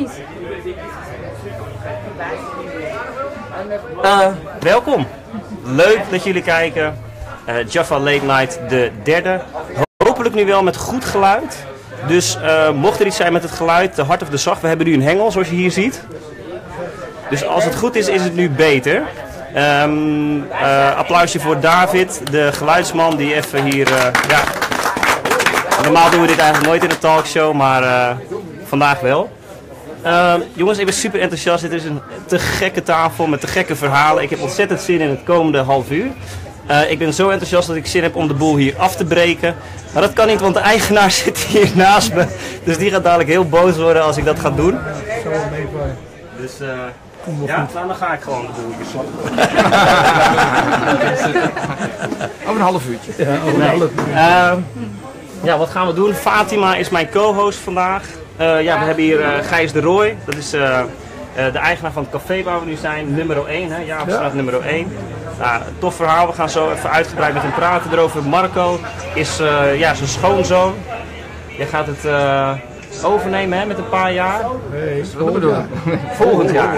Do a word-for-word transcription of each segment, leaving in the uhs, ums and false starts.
Uh, welkom. Leuk dat jullie kijken. Uh, Jaffa Late Night, de derde. Hopelijk nu wel met goed geluid. Dus uh, mocht er iets zijn met het geluid, de hard of de zacht, we hebben nu een hengel zoals je hier ziet. Dus als het goed is, is het nu beter. Um, uh, applausje voor David, de geluidsman die even hier... Uh, ja. Normaal doen we dit eigenlijk nooit in de talkshow, maar uh, vandaag wel. Uh, jongens, ik ben super enthousiast. Dit is een te gekke tafel met te gekke verhalen. Ik heb ontzettend zin in het komende half uur. Uh, ik ben zo enthousiast dat ik zin heb om de boel hier af te breken. Maar dat kan niet, want de eigenaar zit hier naast me. Dus die gaat dadelijk heel boos worden als ik dat ga doen. Dus uh, ja, nou, dan ga ik gewoon doen. Over een half uurtje. Ja, over nee. een half uur. Uh, ja, wat gaan we doen? Fatima is mijn co-host vandaag. Uh, ja, we hebben hier uh, Gijs de Rooij. Dat is uh, uh, de eigenaar van het café waar we nu zijn. Nummer één, hè? Ja, op straat nummer één. Nou, tof verhaal. We gaan zo even uitgebreid met hem praten erover. Marco is uh, ja, zijn schoonzoon. Je gaat het uh, overnemen hè, met een paar jaar. Nee, volgend jaar. Volgend jaar.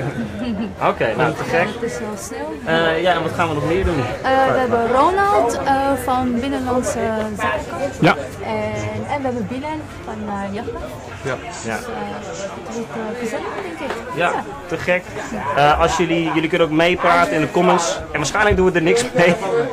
Oké, okay, nou te gek. Het is wel snel. Uh, ja, en wat gaan we nog meer doen? Uh, we hebben Ronald uh, van Binnenlandse Zaken. Ja. En, en we hebben Bilen van uh, Jaffa. Ja. Ja. Dus uh, het wordt uh, gezellig, denk ik. Ja, ja, te gek. Uh, als jullie, jullie kunnen ook meepraten in de comments. En waarschijnlijk doen we er niks mee.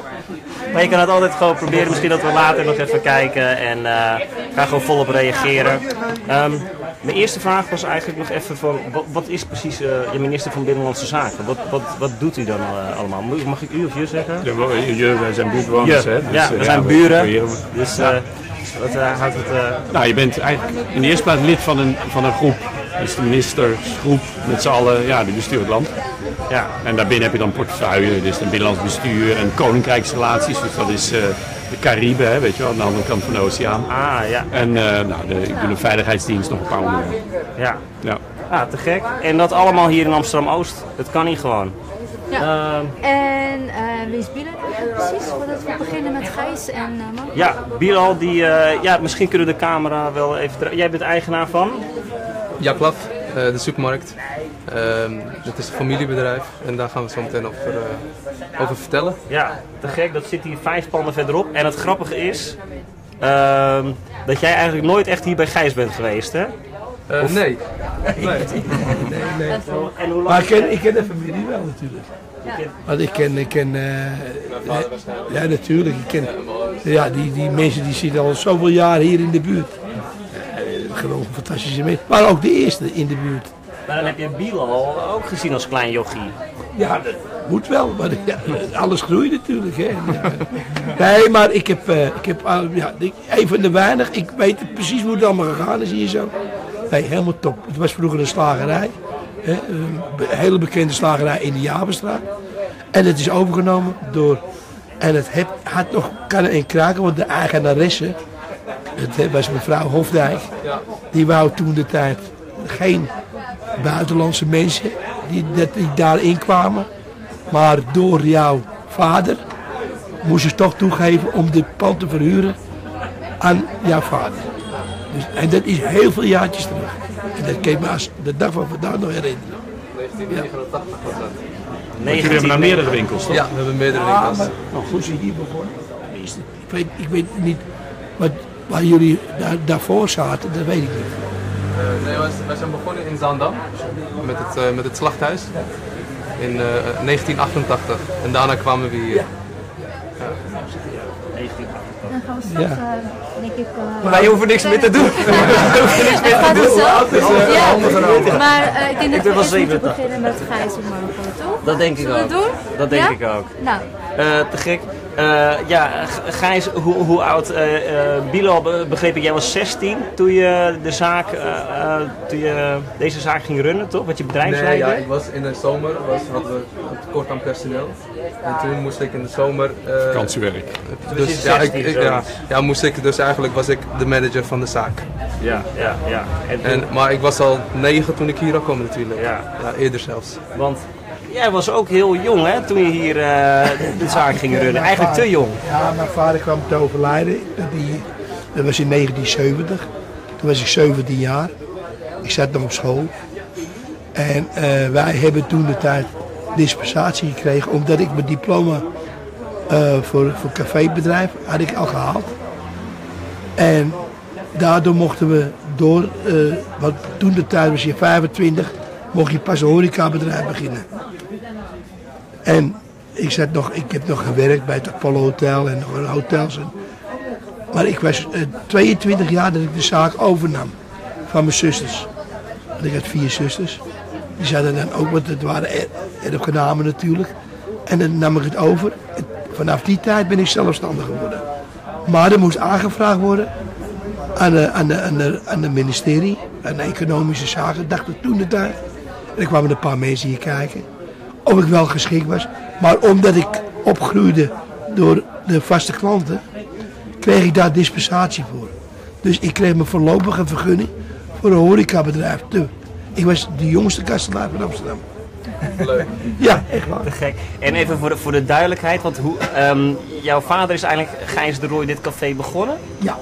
Maar je kan het altijd gewoon proberen. Misschien dat we later nog even kijken. En uh, ga gewoon volop reageren. Um, mijn eerste vraag was eigenlijk nog even van... Wat, wat is precies uh, de minister van Binnenlandse Zaken? Wat, wat, wat doet u dan uh, allemaal? Mag ik u of je zeggen? Ja, je, wij zijn buurtbewoners, hè? Dus, ja, we uh, zijn ja, buren. We, dus uh, wat uh, houdt het... Uh... Nou, je bent eigenlijk in de eerste plaats lid van een, van een groep. Dus de ministersgroep met z'n allen, ja, die bestuurt het land. Ja. En daarbinnen heb je dan portefeuille, dus een binnenlands bestuur en koninkrijksrelaties. Dus dat is uh, de Cariben, hè, weet je wel, aan de andere kant van de oceaan. Ah, ja. En uh, nou, de, ik doe de veiligheidsdienst nog een paar onderwerpen. Ja. Ja. Ah, te gek. En dat allemaal hier in Amsterdam-Oost. Het kan niet gewoon. Ja. Uh, en uh, wie is Bilen precies? Voordat we beginnen met Gijs en uh, Marco. Ja, Bilal, die, uh, ja, misschien kunnen we de camera wel even... Jij bent eigenaar van? Jaklaf, uh, de supermarkt. Uh, het is een familiebedrijf en daar gaan we zo meteen over, uh, over vertellen. Ja, te gek. Dat zit hier vijf panden verderop. En het grappige is uh, dat jij eigenlijk nooit echt hier bij Gijs bent geweest, hè? Uh, nee. nee. nee, nee. En hoe maar ik ken, ik ken de familie wel natuurlijk. Ja. Want ik ken, ik ken, uh, ja natuurlijk, ik ken, ja, die, die mensen die zitten al zoveel jaar hier in de buurt. Uh, gewoon fantastische mensen, maar ook de eerste in de buurt. Maar dan heb je Bilal ook gezien als klein jochie. Ja, dat moet wel, maar ja, alles groeit natuurlijk. Hè. Nee, maar ik heb, uh, ik heb uh, ja, een van de weinig, ik weet precies hoe het allemaal gegaan is hier zo. Nee, helemaal top. Het was vroeger een slagerij. Hè, een hele bekende slagerij in de Jabenstraat. En het is overgenomen door... En het heb, had nog kannen en kraken, want de eigenaresse... Het was mevrouw Hofdijk. Die wou toen de tijd geen buitenlandse mensen die, dat, die daarin kwamen. Maar door jouw vader moest ze toch toegeven om dit pand te verhuren aan jouw vader. Dus, en dat is heel veel jaartjes terug. En dat kan ik me als de dag van vandaag nog herinneren. negentien negenentachtig was dat. Nee, jullie hebben nou meerdere winkels, toch? Ja, we hebben meerdere winkels. Ja, maar hoe ze hier begonnen. Ik weet, ik weet niet wat, waar jullie daar, daarvoor zaten, dat weet ik niet. Uh, nee, wij zijn begonnen in Zaandam met het, uh, met het slachthuis in uh, negentien achtentachtig. En daarna kwamen we hier. Ja. Ja. Dan gaan we straks, Ja. uh, denk ik... Uh, Maar je hoeft er niks meer te doen. Het gaat vanzelf. Ja, maar uh, ik denk Ik dat ben we wel eerst moeten zevenentachtig. beginnen met Gijs en Marco, toch? Dat denk ik Zullen we ook. het doen? Dat denk Ja? ik ook. Nou, Uh, te gek. Uh, ja, G- Gijs, hoe, hoe oud? Uh, uh, Bilal, be- begreep ik, jij was zestien toen je de zaak, uh, uh, toen je deze zaak ging runnen, toch? Wat je Nee, bedrijfsleider? ja, ik was in de zomer, was, hadden we een tekort aan personeel. En toen moest ik in de zomer... Uh, Vakantiewerk. Dus ja, ik, ik, ja, ja, moest ik, dus eigenlijk was ik de manager van de zaak. Ja, ja, ja. En toen- En, maar ik was al negen toen ik hier kwam natuurlijk. Ja. Ja, eerder zelfs. Want jij was ook heel jong, hè, toen je hier uh, de zaak ging runnen. Eigenlijk te jong. Ja, mijn vader kwam te overlijden. Dat, die, dat was in negentien zeventig. Toen was ik zeventien jaar. Ik zat nog op school. En uh, wij hebben toen de tijd dispensatie gekregen, omdat ik mijn diploma uh, voor, voor cafébedrijf had ik al gehaald. En daardoor mochten we door, uh, want toen de tijd was je vijfentwintig, mocht je pas een horecabedrijf beginnen. En ik, zat nog, ik heb nog gewerkt bij het Apollo Hotel en nog een hotels. En, maar ik was uh, tweeëntwintig jaar dat ik de zaak overnam van mijn zusters. Want ik had vier zusters. Die zaten dan ook, want het waren erfgenamen natuurlijk. En dan nam ik het over. En vanaf die tijd ben ik zelfstandig geworden. Maar er moest aangevraagd worden aan de, aan de, aan de, aan de ministerie, aan de economische zaken, dacht ik toen de tijd. En er kwamen een paar mensen hier kijken of ik wel geschikt was. Maar omdat ik opgroeide door de vaste klanten, kreeg ik daar dispensatie voor. Dus ik kreeg mijn voorlopige vergunning voor een horecabedrijf. Ik was de jongste kastelein van Amsterdam. Leuk. Ja, echt waar. Te gek. En even voor de, voor de duidelijkheid, want hoe, um, jouw vader is eigenlijk Gijs de Rooij dit café begonnen. Ja.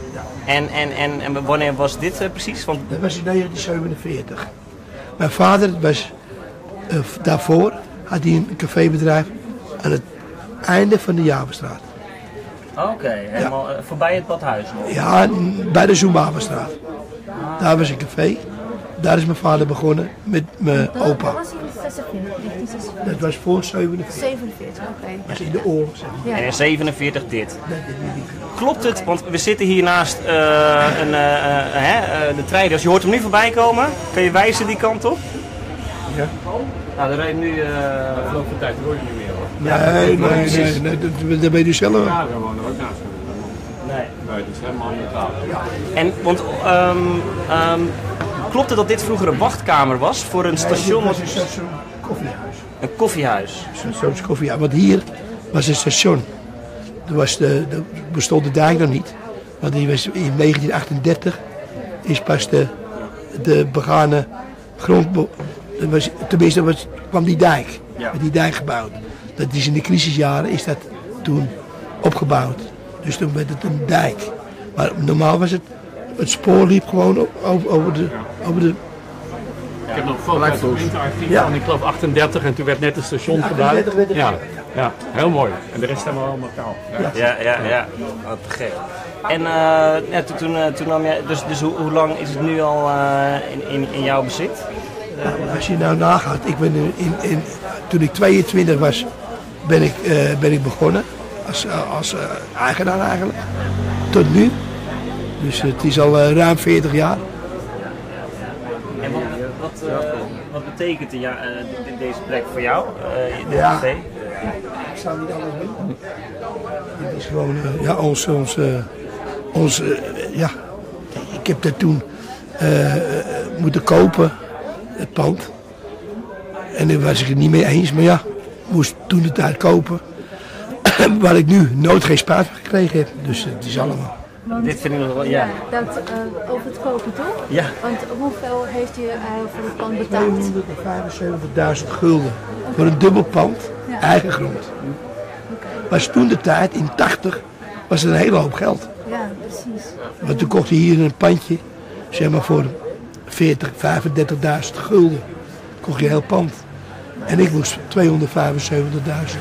En, en, en, en wanneer was dit uh, precies? Want... Dat was in negentien zevenenveertig. Mijn vader was, uh, daarvoor had hij een cafébedrijf aan het einde van de Javerstraat. Oké, okay, helemaal ja. uh, voorbij het badhuis nog? Ja, bij de Zoemhavenstraat. Daar was een café. Daar is mijn vader begonnen met mijn dat, opa. Dat was in zesenveertig, Dat was voor zevenenveertig. zevenenveertig, oké. Okay. Dat was in de oorlog, zeg maar. Ja. En in zevenenveertig dit. Nee, dit niet. Klopt het? Want we zitten hier naast uh, een, uh, uh, uh, de trein. Dus je hoort hem nu voorbij komen. Kun je wijzen die kant op? Ja. Nou, er rijdt nu... Uh... De loop van tijd hoor je niet meer hoor. Nee, nee, nee, nee, nee, dat, dat ben je zelf. Ja, we wonen ook naast. Nee. Nee, dat is helemaal niet gaaf. Ja. En, want, um, um, klopt het dat dit vroeger een wachtkamer was voor een station? Nee, dit was een, zo'n koffiehuis. Een koffiehuis? Zo'n zo koffiehuis, want hier was een station. Er was de, de, bestond de dijk nog niet. Want die was in negentien achtendertig is pas de, de begane grond... Was, tenminste was, kwam die dijk, ja. Met die dijk gebouwd. Dat is in de crisisjaren is dat toen opgebouwd. Dus toen werd het een dijk. Maar normaal was het, het spoor liep gewoon over, over de... Over de ik heb nog een foto uit het winterarchief van, ik geloof achtendertig en toen werd net het station gebouwd. Ja, ja, heel mooi. En de rest hebben we allemaal taal. Ja, ja, ja. ja. Wat te gek. En uh, ja, toen, toen, toen nam jij, dus, dus hoe, hoe lang is het nu al uh, in, in, in jouw bezit? Nou, als je nou nagaat, ik ben in, in, toen ik tweeëntwintig was, ben ik, uh, ben ik begonnen als, uh, als uh, eigenaar eigenlijk, tot nu. Dus het is al uh, ruim veertig jaar. En wat, wat, uh, wat betekent de, ja, uh, deze plek voor jou, uh, dit ja. café? Ik zou niet alles doen. Dit is gewoon uh, ja, ons, ons, uh, ons uh, ja, ik heb dat toen uh, uh, moeten kopen. Het pand. En daar was ik het niet mee eens, maar ja, moest toen de tijd kopen. Waar ik nu nooit geen spijt van gekregen heb. Dus het is allemaal. Want, dit vind ik nog wel, ja. ja dat, uh, over het kopen toch? Ja. Want hoeveel heeft u uh, voor het pand betaald? tweehonderdvijfenzeventigduizend gulden. Okay. Voor een dubbel pand, ja. Eigen grond. Okay. Was toen de tijd, in tachtig, was het een hele hoop geld. Ja, precies. Want toen kocht hij hier een pandje, zeg maar voor veertig, vijfendertigduizend gulden. Kocht je een heel pand. En ik moest tweehonderdvijfenzeventigduizend.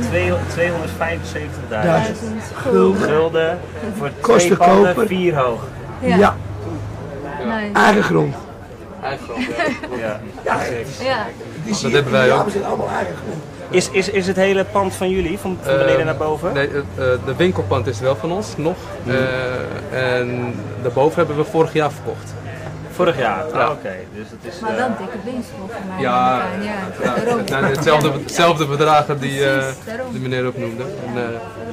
tweehonderdvijfenzeventigduizend gulden. Gulden voor kosten twee panden, kopen. vier hoog. Ja. ja. Nee. Eigen grond. Eigen grond, ja. Ja. ja. Dat hebben wij ook. We zijn allemaal eigen grond. Is, is, is het hele pand van jullie, van, van beneden uh, naar boven? Nee, uh, de winkelpand is wel van ons, nog. Mm. Uh, en daarboven hebben we vorig jaar verkocht. Vorig jaar? Ja. Oh, oké. Okay. Dus dat is, maar uh... wel dikke winst volgens mij. Ja, ja. ja. Nou, hetzelfde, hetzelfde bedragen die uh, de meneer ook noemde. En, uh,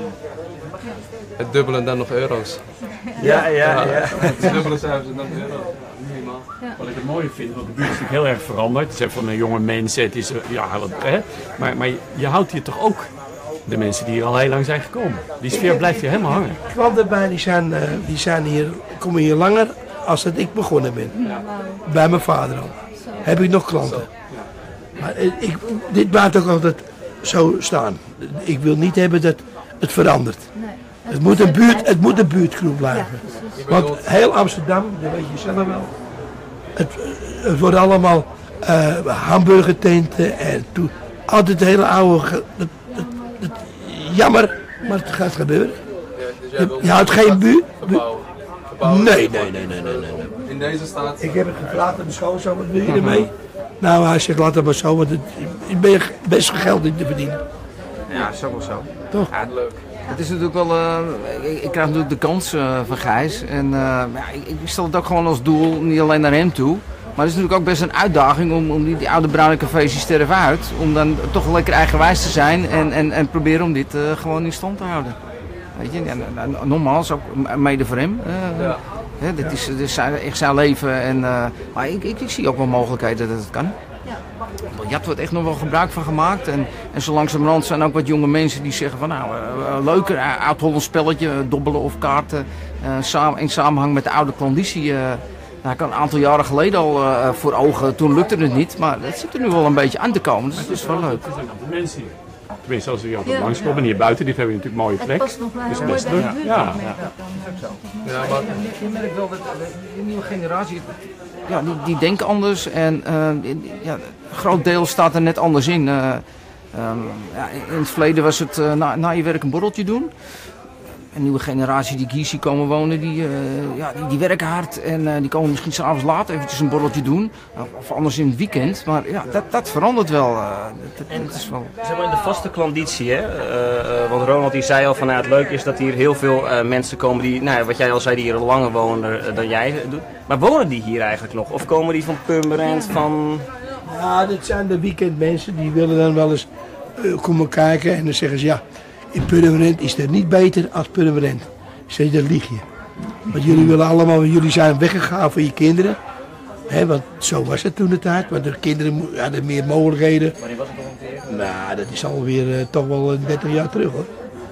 het dubbele en dan nog euro's. Ja, ja, ja. ja. Het dubbele cijfers en dan euro's. Minimaal. Ja. Wat ik het mooie vind, want de buurt is natuurlijk heel erg veranderd. Het zijn van de jonge mensen, het is, ja, wat, hè? Maar, maar je houdt hier toch ook de mensen die hier al heel lang zijn gekomen. Die sfeer blijft hier helemaal hangen. Klanten bij die zijn, uh, die zijn hier, komen hier langer als dat ik begonnen ben. Ja. Bij mijn vader al. Zo. Heb ik nog klanten. Ja. Maar ik, dit blijft ook altijd zo staan. Ik wil niet hebben dat het verandert. Nee. Het, het, moet een buurt, het moet een buurtkroeg blijven. Ja, want heel Amsterdam, dat weet je zelf wel, het, het worden allemaal uh, hamburgertenten en toe, altijd de hele oude, ge, het, het, het, jammer, maar het gaat gebeuren. Je, je houdt geen buurt? Bu nee, nee, nee, nee, nee, nee. In deze staat... Ik heb het gevraagd aan mijn schoonzoon, wat wil je ermee? Nou, hij zegt, laat het maar zo, want het, ik ben best veel geld in te verdienen. Ja, zo wel zo. Toch? Ja, leuk. Het is natuurlijk wel, uh, ik, ik krijg natuurlijk de kans uh, van Gijs. En uh, ja, ik, ik stel het ook gewoon als doel, niet alleen naar hem toe. Maar het is natuurlijk ook best een uitdaging om, om die, die oude bruine cafés die sterven uit. Om dan toch lekker eigenwijs te zijn en, en, en proberen om dit uh, gewoon in stand te houden. Weet je, en, en, nogmaals, ook mede voor hem. Uh, ja. Hè, dit is, dit is zijn, echt zijn leven. En, uh, maar ik, ik, ik zie ook wel mogelijkheden dat het kan. Biljart wordt echt nog wel gebruik van gemaakt. En, en zo langzamerhand zijn ook wat jonge mensen die zeggen van nou, uh, leuker uh, oud-Hollands spelletje, uh, dobbelen of kaarten. Uh, samen, in samenhang met de oude klanditie. Uh, nou, ik had een aantal jaren geleden al uh, voor ogen, toen lukte het niet. Maar het zit er nu wel een beetje aan te komen, dus het is wel leuk. Er zijn een aantal mensen hier. Tenminste, als we hier altijd ja, langskomen, en hier buiten, dit hebben we natuurlijk een mooie plek. Het past nog wel dus heel mooi bij de buurt. Ja. Ja. Ja, maar je merkt wel dat de nieuwe generatie, ja, die, die denken anders en uh, ja, een groot deel staat er net anders in. Uh, um, ja, in het verleden was het uh, na, na je werk een borreltje doen. Een nieuwe generatie die hier zie komen wonen, die, uh, ja, die, die werken hard en uh, die komen misschien s'avonds laat eventjes een borreltje doen. Of anders in het weekend. Maar ja, dat, dat verandert wel. Uh, dat, en, dat is wel... Zeg maar in de vaste klanditie, hè? Uh, uh, want Ronald die zei al van nou, het leuke is dat hier heel veel uh, mensen komen die, nou, wat jij al zei, die hier langer wonen uh, dan jij doet. Maar wonen die hier eigenlijk nog? Of komen die van Purmerend, van... Ja, dit zijn de weekendmensen die willen dan wel eens uh, komen kijken en dan zeggen ze ja, in Purmerend is het niet beter als Purmerend. Zeg je, dat lieg je. Want jullie willen allemaal, jullie zijn weggegaan voor je kinderen. He, want zo was het toen de tijd, want de kinderen hadden meer mogelijkheden. Wanneer was het ongeveer? Nou, dat is alweer uh, toch wel dertig jaar terug hoor.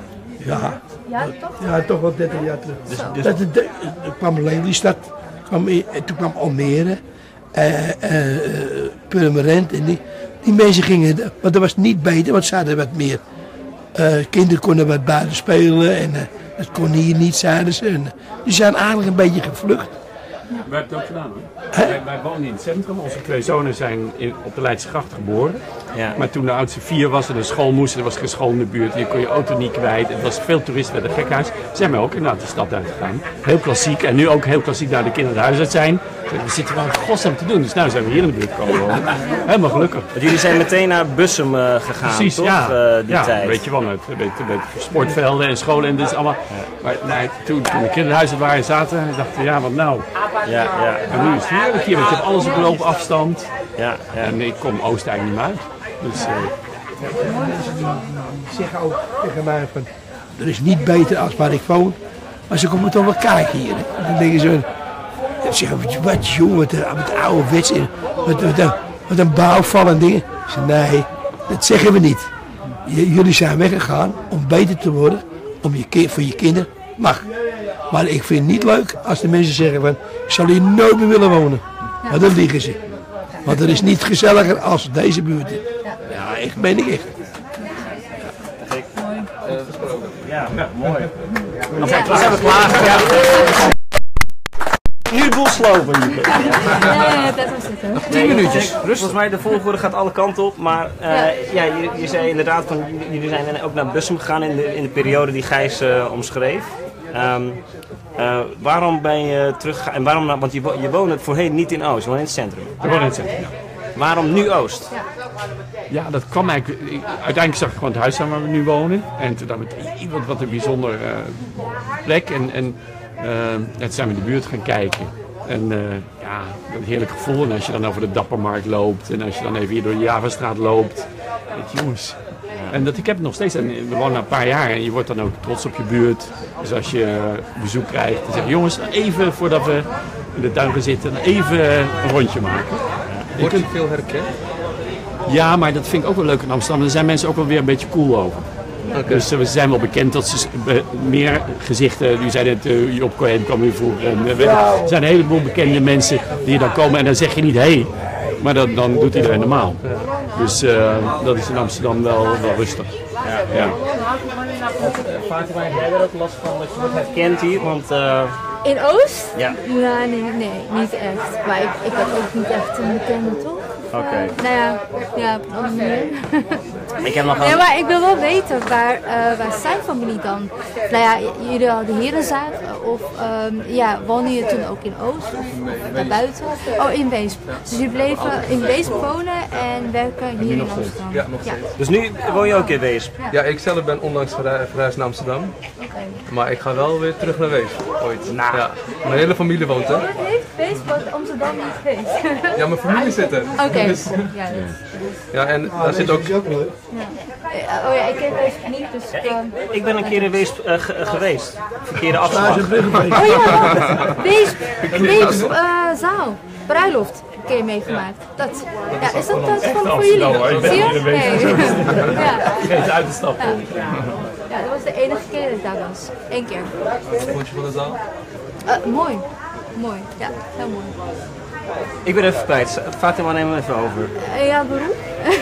Ja, Ja, toch? ja toch wel dertig jaar terug. Dus, dus... Dat, dat, dat, dat kwam Lelystad, kwam in, toen kwam Almere, uh, uh, Purmerend en die, die mensen gingen, want dat was niet beter, want ze hadden wat meer. Uh, kinderen konden wat buiten spelen en uh, dat kon hier niet, zeiden ze. En, die zijn eigenlijk een beetje gevlucht. Wij hebben het ook gedaan hoor. Wij, wij wonen in het centrum. Onze twee zonen zijn in, op de Leidse Gracht geboren. Ja. Maar toen de oudste vier was en naar school moesten, er was geen school in de buurt. Je kon je auto niet kwijt. Het was veel toeristen bij het gekhuis. Zijn wij ook inderdaad de stad uitgegaan. Heel klassiek. En nu ook heel klassiek naar de kinderen het huis uit zijn. We zitten wel godsnaam te doen. Dus nu zijn we hier in de buurt gekomen. Helemaal gelukkig. Want jullie zijn meteen naar Bussum uh, gegaan, precies, toch? Ja. Uh, die ja, tijd. weet je wel. Met, met, met sportvelden en scholen en dus allemaal. Ja. Maar nee, toen, toen de kinderhuizen waren zaten, dachten ja, wat nou? Ja, ja. En nu is het heerlijk hier, want je hebt alles op loopafstand. Ja, ja. En ik kom Oost eigenlijk niet meer uit. Dus, uh... Die zeggen ook tegen mij van, er is niet beter als waar ik woon, maar ze komen toch wel kijken hier. En dan denken ze, zeggen, wat jongen, wat een oude wets, wat, wat, wat, wat een bouwval en dingen. Ik zeg, nee, dat zeggen we niet. J jullie zijn weggegaan om beter te worden, om je voor je kinderen, mag. Maar ik vind het niet leuk als de mensen zeggen van, ik zal hier nooit meer willen wonen. Maar dan liegen ze. Want er is niet gezelliger als deze buurt. Ja, echt, ben ik echt. Ja, ja, mooi. Dan zijn we klaar. Ja. Nu de boel slopen. Nee, dat was het hoor. Tien minuutjes. Volgens mij de volgorde gaat alle kanten op. Maar uh, ja. Ja, je, je zei inderdaad, van, jullie zijn ook naar Bussum gegaan in de, in de periode die Gijs uh, omschreef. Um, uh, waarom ben je teruggegaan? En waarom? Want je, je woonde voorheen niet in Oost, je woonde in het centrum. We wonen in het centrum, ja. Waarom nu Oost? Ja, dat kwam eigenlijk. Uiteindelijk zag ik gewoon het huis aan waar we nu wonen. En toen dacht ik, wat, wat een bijzonder uh, plek. En, en uh, toen zijn we in de buurt gaan kijken. En uh, ja, een heerlijk gevoel. En als je dan over de Dappermarkt loopt. En als je dan even hier door de Javastraat loopt. Weet je, jongens. En dat, ik heb het nog steeds. En we wonen een paar jaar. En je wordt dan ook trots op je buurt. Dus als je uh, bezoek krijgt. Dan zeg je, jongens, even voordat we in de tuin gaan zitten. Even een rondje maken. Word je veel herkend? Ja, maar dat vind ik ook wel leuk in Amsterdam. Daar zijn mensen ook wel weer een beetje cool over. Okay. Dus uh, we zijn wel bekend dat ze uh, meer gezichten, u zei net, uh, Job Cohen kwam hier vroeger. En, uh, er zijn een heleboel bekende mensen die dan komen en dan zeg je niet hé, hey, maar dat, dan doet iedereen normaal. Dus uh, dat is in Amsterdam wel, wel rustig. Ja. Ja. Fatima, heb jij er ook last van dat je wordt herkend hier? Want uh, In Oost? Ja. Ja, nee, nee, niet echt. Maar ik, ik heb ook niet echt een bekende, toch? Of, Oké. uh, nou ja, ja, op een andere manier. Ik heb nog Nee, een... maar ik wil wel weten, waar, uh, waar zijn familie dan? Nou ja, j- jullie hadden hier een zaak, of um, ja, wonen je toen ook in Oost of, of daarbuiten? Oh, in Weesp. Dus jullie bleven in Weesp wonen en werken hier in Amsterdam? Ja, nog steeds. Dus nu woon je ook in Weesp? Ja, ik zelf ben onlangs verhu- verhuisd naar Amsterdam. Oké. Maar ik ga wel weer terug naar Weesp, ooit. Nou. Ja. Mijn hele familie woont er. Wat heeft Weesp wat Amsterdam niet heeft? Ja, mijn familie zit er. Oké. Dus, Ja, dat ja, en daar zit ook... ja. Eh, Oh ja, ik ken Weesp niet, dus... Ik, um, ik ben een keer in Weesp uh, ge- uh, geweest. Verkeerde afslag. Oh ja, wacht. Weesp, Weesp uh, zaal, bruiloft, een keer meegemaakt. Dat, ja, is dat dat van voor jullie? Zie je? Nee. Ja. Geen uit te stappen. Ja, dat was de enige keer dat ik daar was. Eén keer. Wat vond je van de zaal? Uh, mooi. Mooi. Ja, heel mooi. Ik ben even kwijt. Fatima, neem hem even over. Uh, ja, waarom?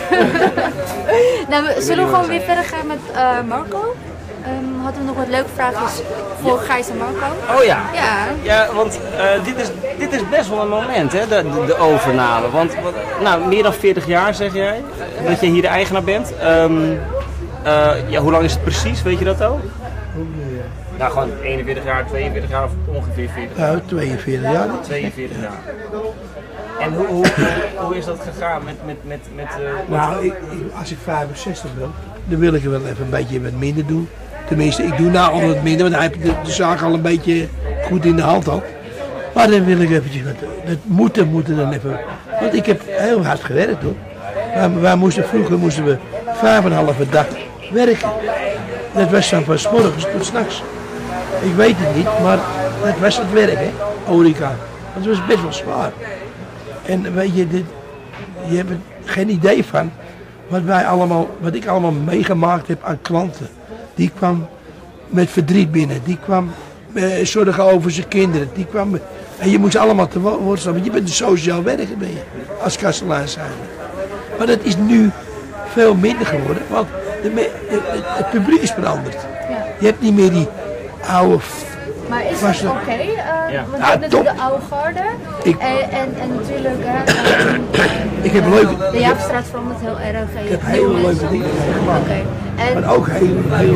nou, we, zullen we gewoon weer verder gaan met uh, Marco? Um, hadden we nog wat leuke vraagjes voor Gijs en Marco? Oh ja. Ja. Ja, want uh, dit, is, dit is best wel een moment, hè, de, de, de overname. Want wat, nou, meer dan veertig jaar zeg jij, dat je hier de eigenaar bent. Um, uh, ja, hoe lang is het precies, weet je dat ook? Nou, gewoon eenenveertig jaar, tweeënveertig jaar of ongeveer veertig jaar. Nou, tweeënveertig jaar. tweeënveertig jaar. En hoe, hoe, hoe is dat gegaan met... met, met, met uh, Nou, ik, ik, als ik vijfenzestig ben, dan wil ik er wel even een beetje wat minder doen. Tenminste, ik doe nou al wat minder, want dan heb je de, de zaak al een beetje goed in de hand al. Maar dan wil ik eventjes wat, dat moeten, moeten dan even. Want ik heb heel hard gewerkt hoor. Wij, wij moesten, vroeger moesten we vijf en een halve dag werken. Dat was dan van 's morgens tot 's nachts. Ik weet het niet, maar dat was het werk hè, horeca. Want het was best wel zwaar. En weet je, dit, je hebt er geen idee van wat wij allemaal, wat ik allemaal meegemaakt heb aan klanten. Die kwam met verdriet binnen, die kwam eh, zorgen over zijn kinderen, die kwam en je moest allemaal te wo- woord staan, want je bent een sociaal werker ben je, als kastelein zijn. Maar dat is nu veel minder geworden, want de me- het, het, het publiek is veranderd. Ja. Je hebt niet meer die oude. Maar is Was het het- oké? Uh, Ja. Want je Ja, hebt natuurlijk top. de oude garde. Ik- En, en, en natuurlijk, hè, um, Ik heb uh, leuke- de Jaapstraat verandert heel erg. en je Ik heb hebt hele nieuwe leuke mensen. dingen meegemaakt. Oké. En Maar ook heel, heel,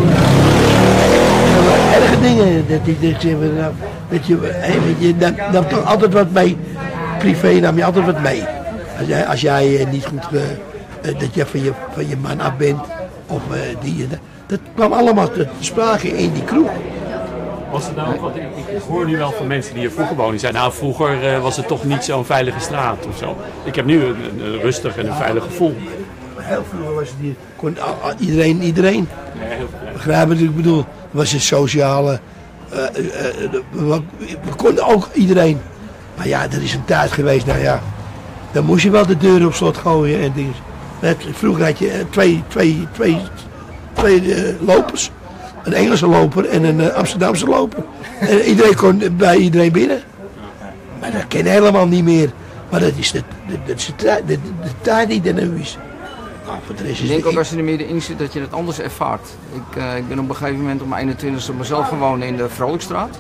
heel erge dingen. Dat ik denk, zeg maar, nou, dat je, hè, weet je nam, nam toch altijd wat mee. Privé nam je altijd wat mee. Als jij, als jij eh, niet goed, eh, eh, dat je van je, van je man af bent. Of eh, die en dat. Dat kwam allemaal te sprake in die kroeg. Was het nou ook, want ik, ik hoor nu wel van mensen die hier vroeger wonen, die zeiden, nou vroeger uh, was het toch niet zo'n veilige straat of zo. Ik heb nu een, een rustig en een veilig gevoel. Heel vroeger was het hier, kon a- a- iedereen, iedereen. Ja, heel veel. Begrijp wat ik bedoel? Het was een sociale. eh, eh, eh, we, we konden ook iedereen. Maar ja, er is een tijd geweest, nou ja. Dan moest je wel de deuren op slot gooien en dingen. Net, vroeger had je eh, twee, twee, twee, twee eh, lopers. Een Engelse loper en een eh, Amsterdamse loper. En iedereen kon bij iedereen binnen. Maar dat ken je helemaal niet meer. Maar dat is de, de, dat is de, tijd- de, de, de tijd die er nu is. Nou, voor de rest Ik is denk het- ook als je er middenin zit dat je het anders ervaart. Ik, uh, ik ben op een gegeven moment om mijn eenentwintigste mezelf gaan wonen in de Vrolijkstraat.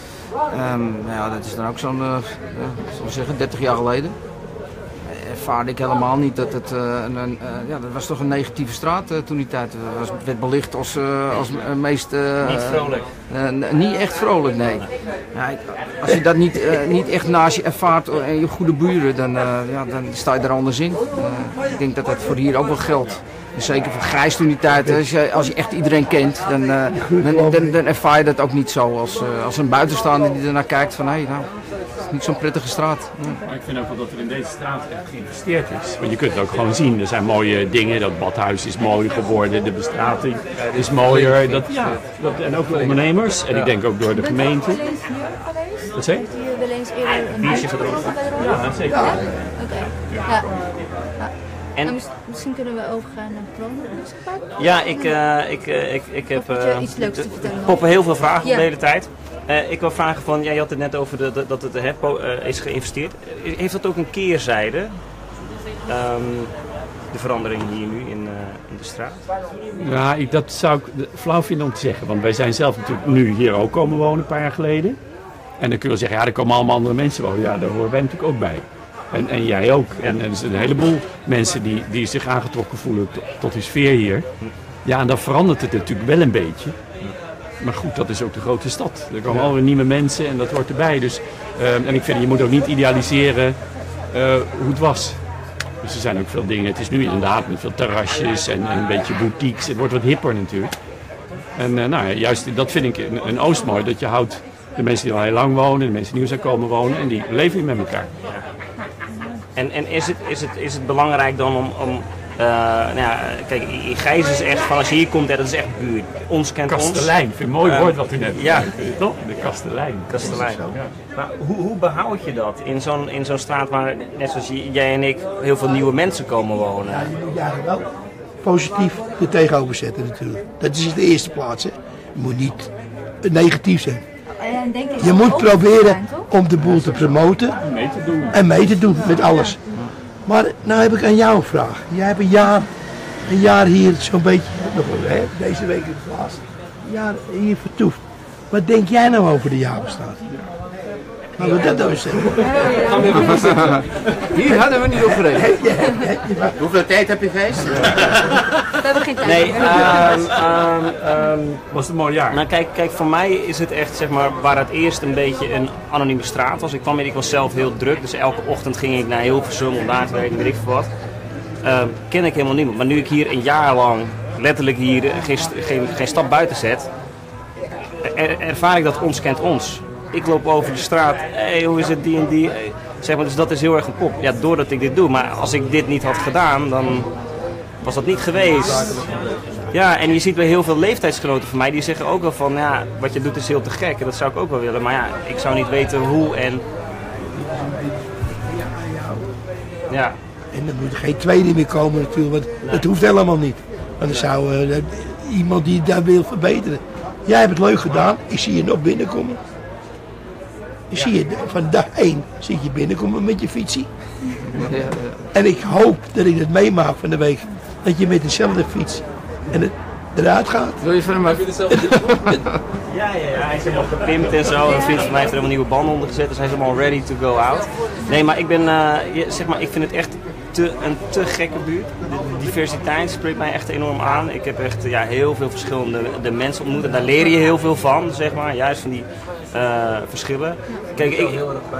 Um, nou ja, dat is dan ook zo'n, uh, uh, zullen we zeggen, dertig jaar geleden. Ervaarde ik helemaal niet dat het, uh, een, een, uh, ja, dat was toch een negatieve straat uh, toen die tijd. Het was, werd belicht als, uh, als uh, meest... Uh, Niet vrolijk. Uh, n- niet echt vrolijk, nee. Ja, ik- als je dat niet, uh, niet echt naast je ervaart en je goede buren, dan, uh, ja, dan sta je er anders in. Uh, ik denk dat dat voor hier ook wel geldt. En zeker voor Gijs toen die tijd, hè, als je, als je echt iedereen kent, dan, uh, dan, dan, dan ervaar je dat ook niet zo als, uh, als een buitenstaander die ernaar kijkt van hé, hey, nou, het is niet zo'n prettige straat. Ja. Maar ik vind ook wel dat er in deze straat echt geïnvesteerd is. Want je kunt het ook gewoon zien. Er zijn mooie dingen. Dat badhuis is mooi geworden. De bestrating is mooier. Dat, ja, dat, en ook de ondernemers. En ik denk ook door de gemeente. Ben je wel eens hier geweest? Wat zeg je? Heeft u wel eens eerder een biertje biertje gedronken? bij de ronde? Ja, zeker. Ja? Oké. Ja. Ja. En- En mis- misschien kunnen we overgaan naar Kronen. Ja, ik, uh, ik, uh, ik, ik heb... Of had je uh, iets leuks te er vertellen? poppen heel veel vragen Ja. de hele tijd. Uh, ik wil vragen van, ja, je had het net over de, de- dat het hè, po- uh, is geïnvesteerd. Heeft dat ook een keerzijde? Um, de verandering hier nu in, uh, in de straat? Ja, ik, dat zou ik flauw vinden om te zeggen. Want wij zijn zelf natuurlijk nu hier ook komen wonen, een paar jaar geleden. En dan kun je zeggen, ja, er komen allemaal andere mensen wonen. Ja, daar horen wij natuurlijk ook bij. En, en jij ook. En, en er zijn een heleboel mensen die, die zich aangetrokken voelen tot, tot die sfeer hier. Ja, en dan verandert het natuurlijk wel een beetje. Maar goed, dat is ook de grote stad. Er komen alweer nieuwe mensen en dat hoort erbij. Dus, uh, en ik vind, je moet ook niet idealiseren uh, hoe het was. Dus er zijn ook veel dingen. Het is nu inderdaad met veel terrasjes en, en een beetje boutiques. Het wordt wat hipper natuurlijk. En uh, nou, juist dat vind ik in, in Oost mooi. Dat je houdt de mensen die al heel lang wonen, de mensen die nieuw zijn komen wonen. En die leven hier met elkaar. En, en is, het, is, het, is het belangrijk dan om... om Uh, nou ja, kijk, Gijs is echt van als je hier komt, hè, dat is echt buurt. Ons kent ons. Kastelein, vind ik een mooi uh, woord wat u net ja. Toch? De kastelein. Kastelein. Ja. Maar hoe, hoe behoud je dat in zo'n in zo'n straat waar, net zoals jij en ik, heel veel nieuwe mensen komen wonen? Ja, je moet ja, wel positief er tegenover zetten natuurlijk. Dat is de eerste plaats. Hè. Je moet niet negatief zijn. Je moet proberen om de boel te promoten en mee te doen met alles. Maar nou heb ik aan jou een vraag. Jij hebt een jaar, een jaar hier zo'n beetje, nog wel, hè, deze week in de plaats, een jaar hier vertoefd. Wat denk jij nou over de jaarbestraat? Laten we dat nou eens zeggen. Hier hadden we niet op gereden. Hoeveel tijd heb je geweest? We hebben geen tijd. Nee, um, um, um, was het een mooi jaar. Nou kijk, kijk, voor mij is het echt, zeg maar, waar het eerst een beetje een anonieme straat was. Ik kwam hier, ik was zelf heel druk, dus elke ochtend ging ik naar Hilversum om daar te werken, weet ik veel wat. Um, ken ik helemaal niemand. Maar nu ik hier een jaar lang letterlijk hier geen, geen, geen stap buiten zet, er, ervaar ik dat ons kent ons. Ik loop over de straat, hé, hey, hoe is het die en die? Hey. Zeg maar, dus dat is heel erg een pop. Ja, doordat ik dit doe. Maar als ik dit niet had gedaan, dan was dat niet geweest. Ja, en je ziet bij heel veel leeftijdsgenoten van mij, die zeggen ook wel van, ja, wat je doet is heel te gek. En dat zou ik ook wel willen. Maar ja, ik zou niet weten hoe en... Ja. En er moet geen tweede meer komen natuurlijk, want nee. Dat hoeft helemaal niet. Want dan zou uh, iemand die daar wil verbeteren. Jij hebt het leuk gedaan, ik zie je nog binnenkomen. Ik zie je van dag één zie je binnenkomen met je fietsie. Ja, ja. En ik hoop dat ik het meemaak van de week. Dat je met dezelfde fiets en het eruit gaat. Wil je van hem even dezelfde? Ja, ja, ja, hij is helemaal gepimpt en zo. Een vriend van mij heeft er helemaal nieuwe banden onder gezet, dus hij is helemaal ready to go out. Nee, maar ik ben, uh, zeg maar, ik vind het echt te, een te gekke buurt. De diversiteit spreekt mij echt enorm aan. Ik heb echt ja, heel veel verschillende de mensen ontmoet en daar leer je heel veel van, zeg maar. Juist van die uh, verschillen. Kijk, ik...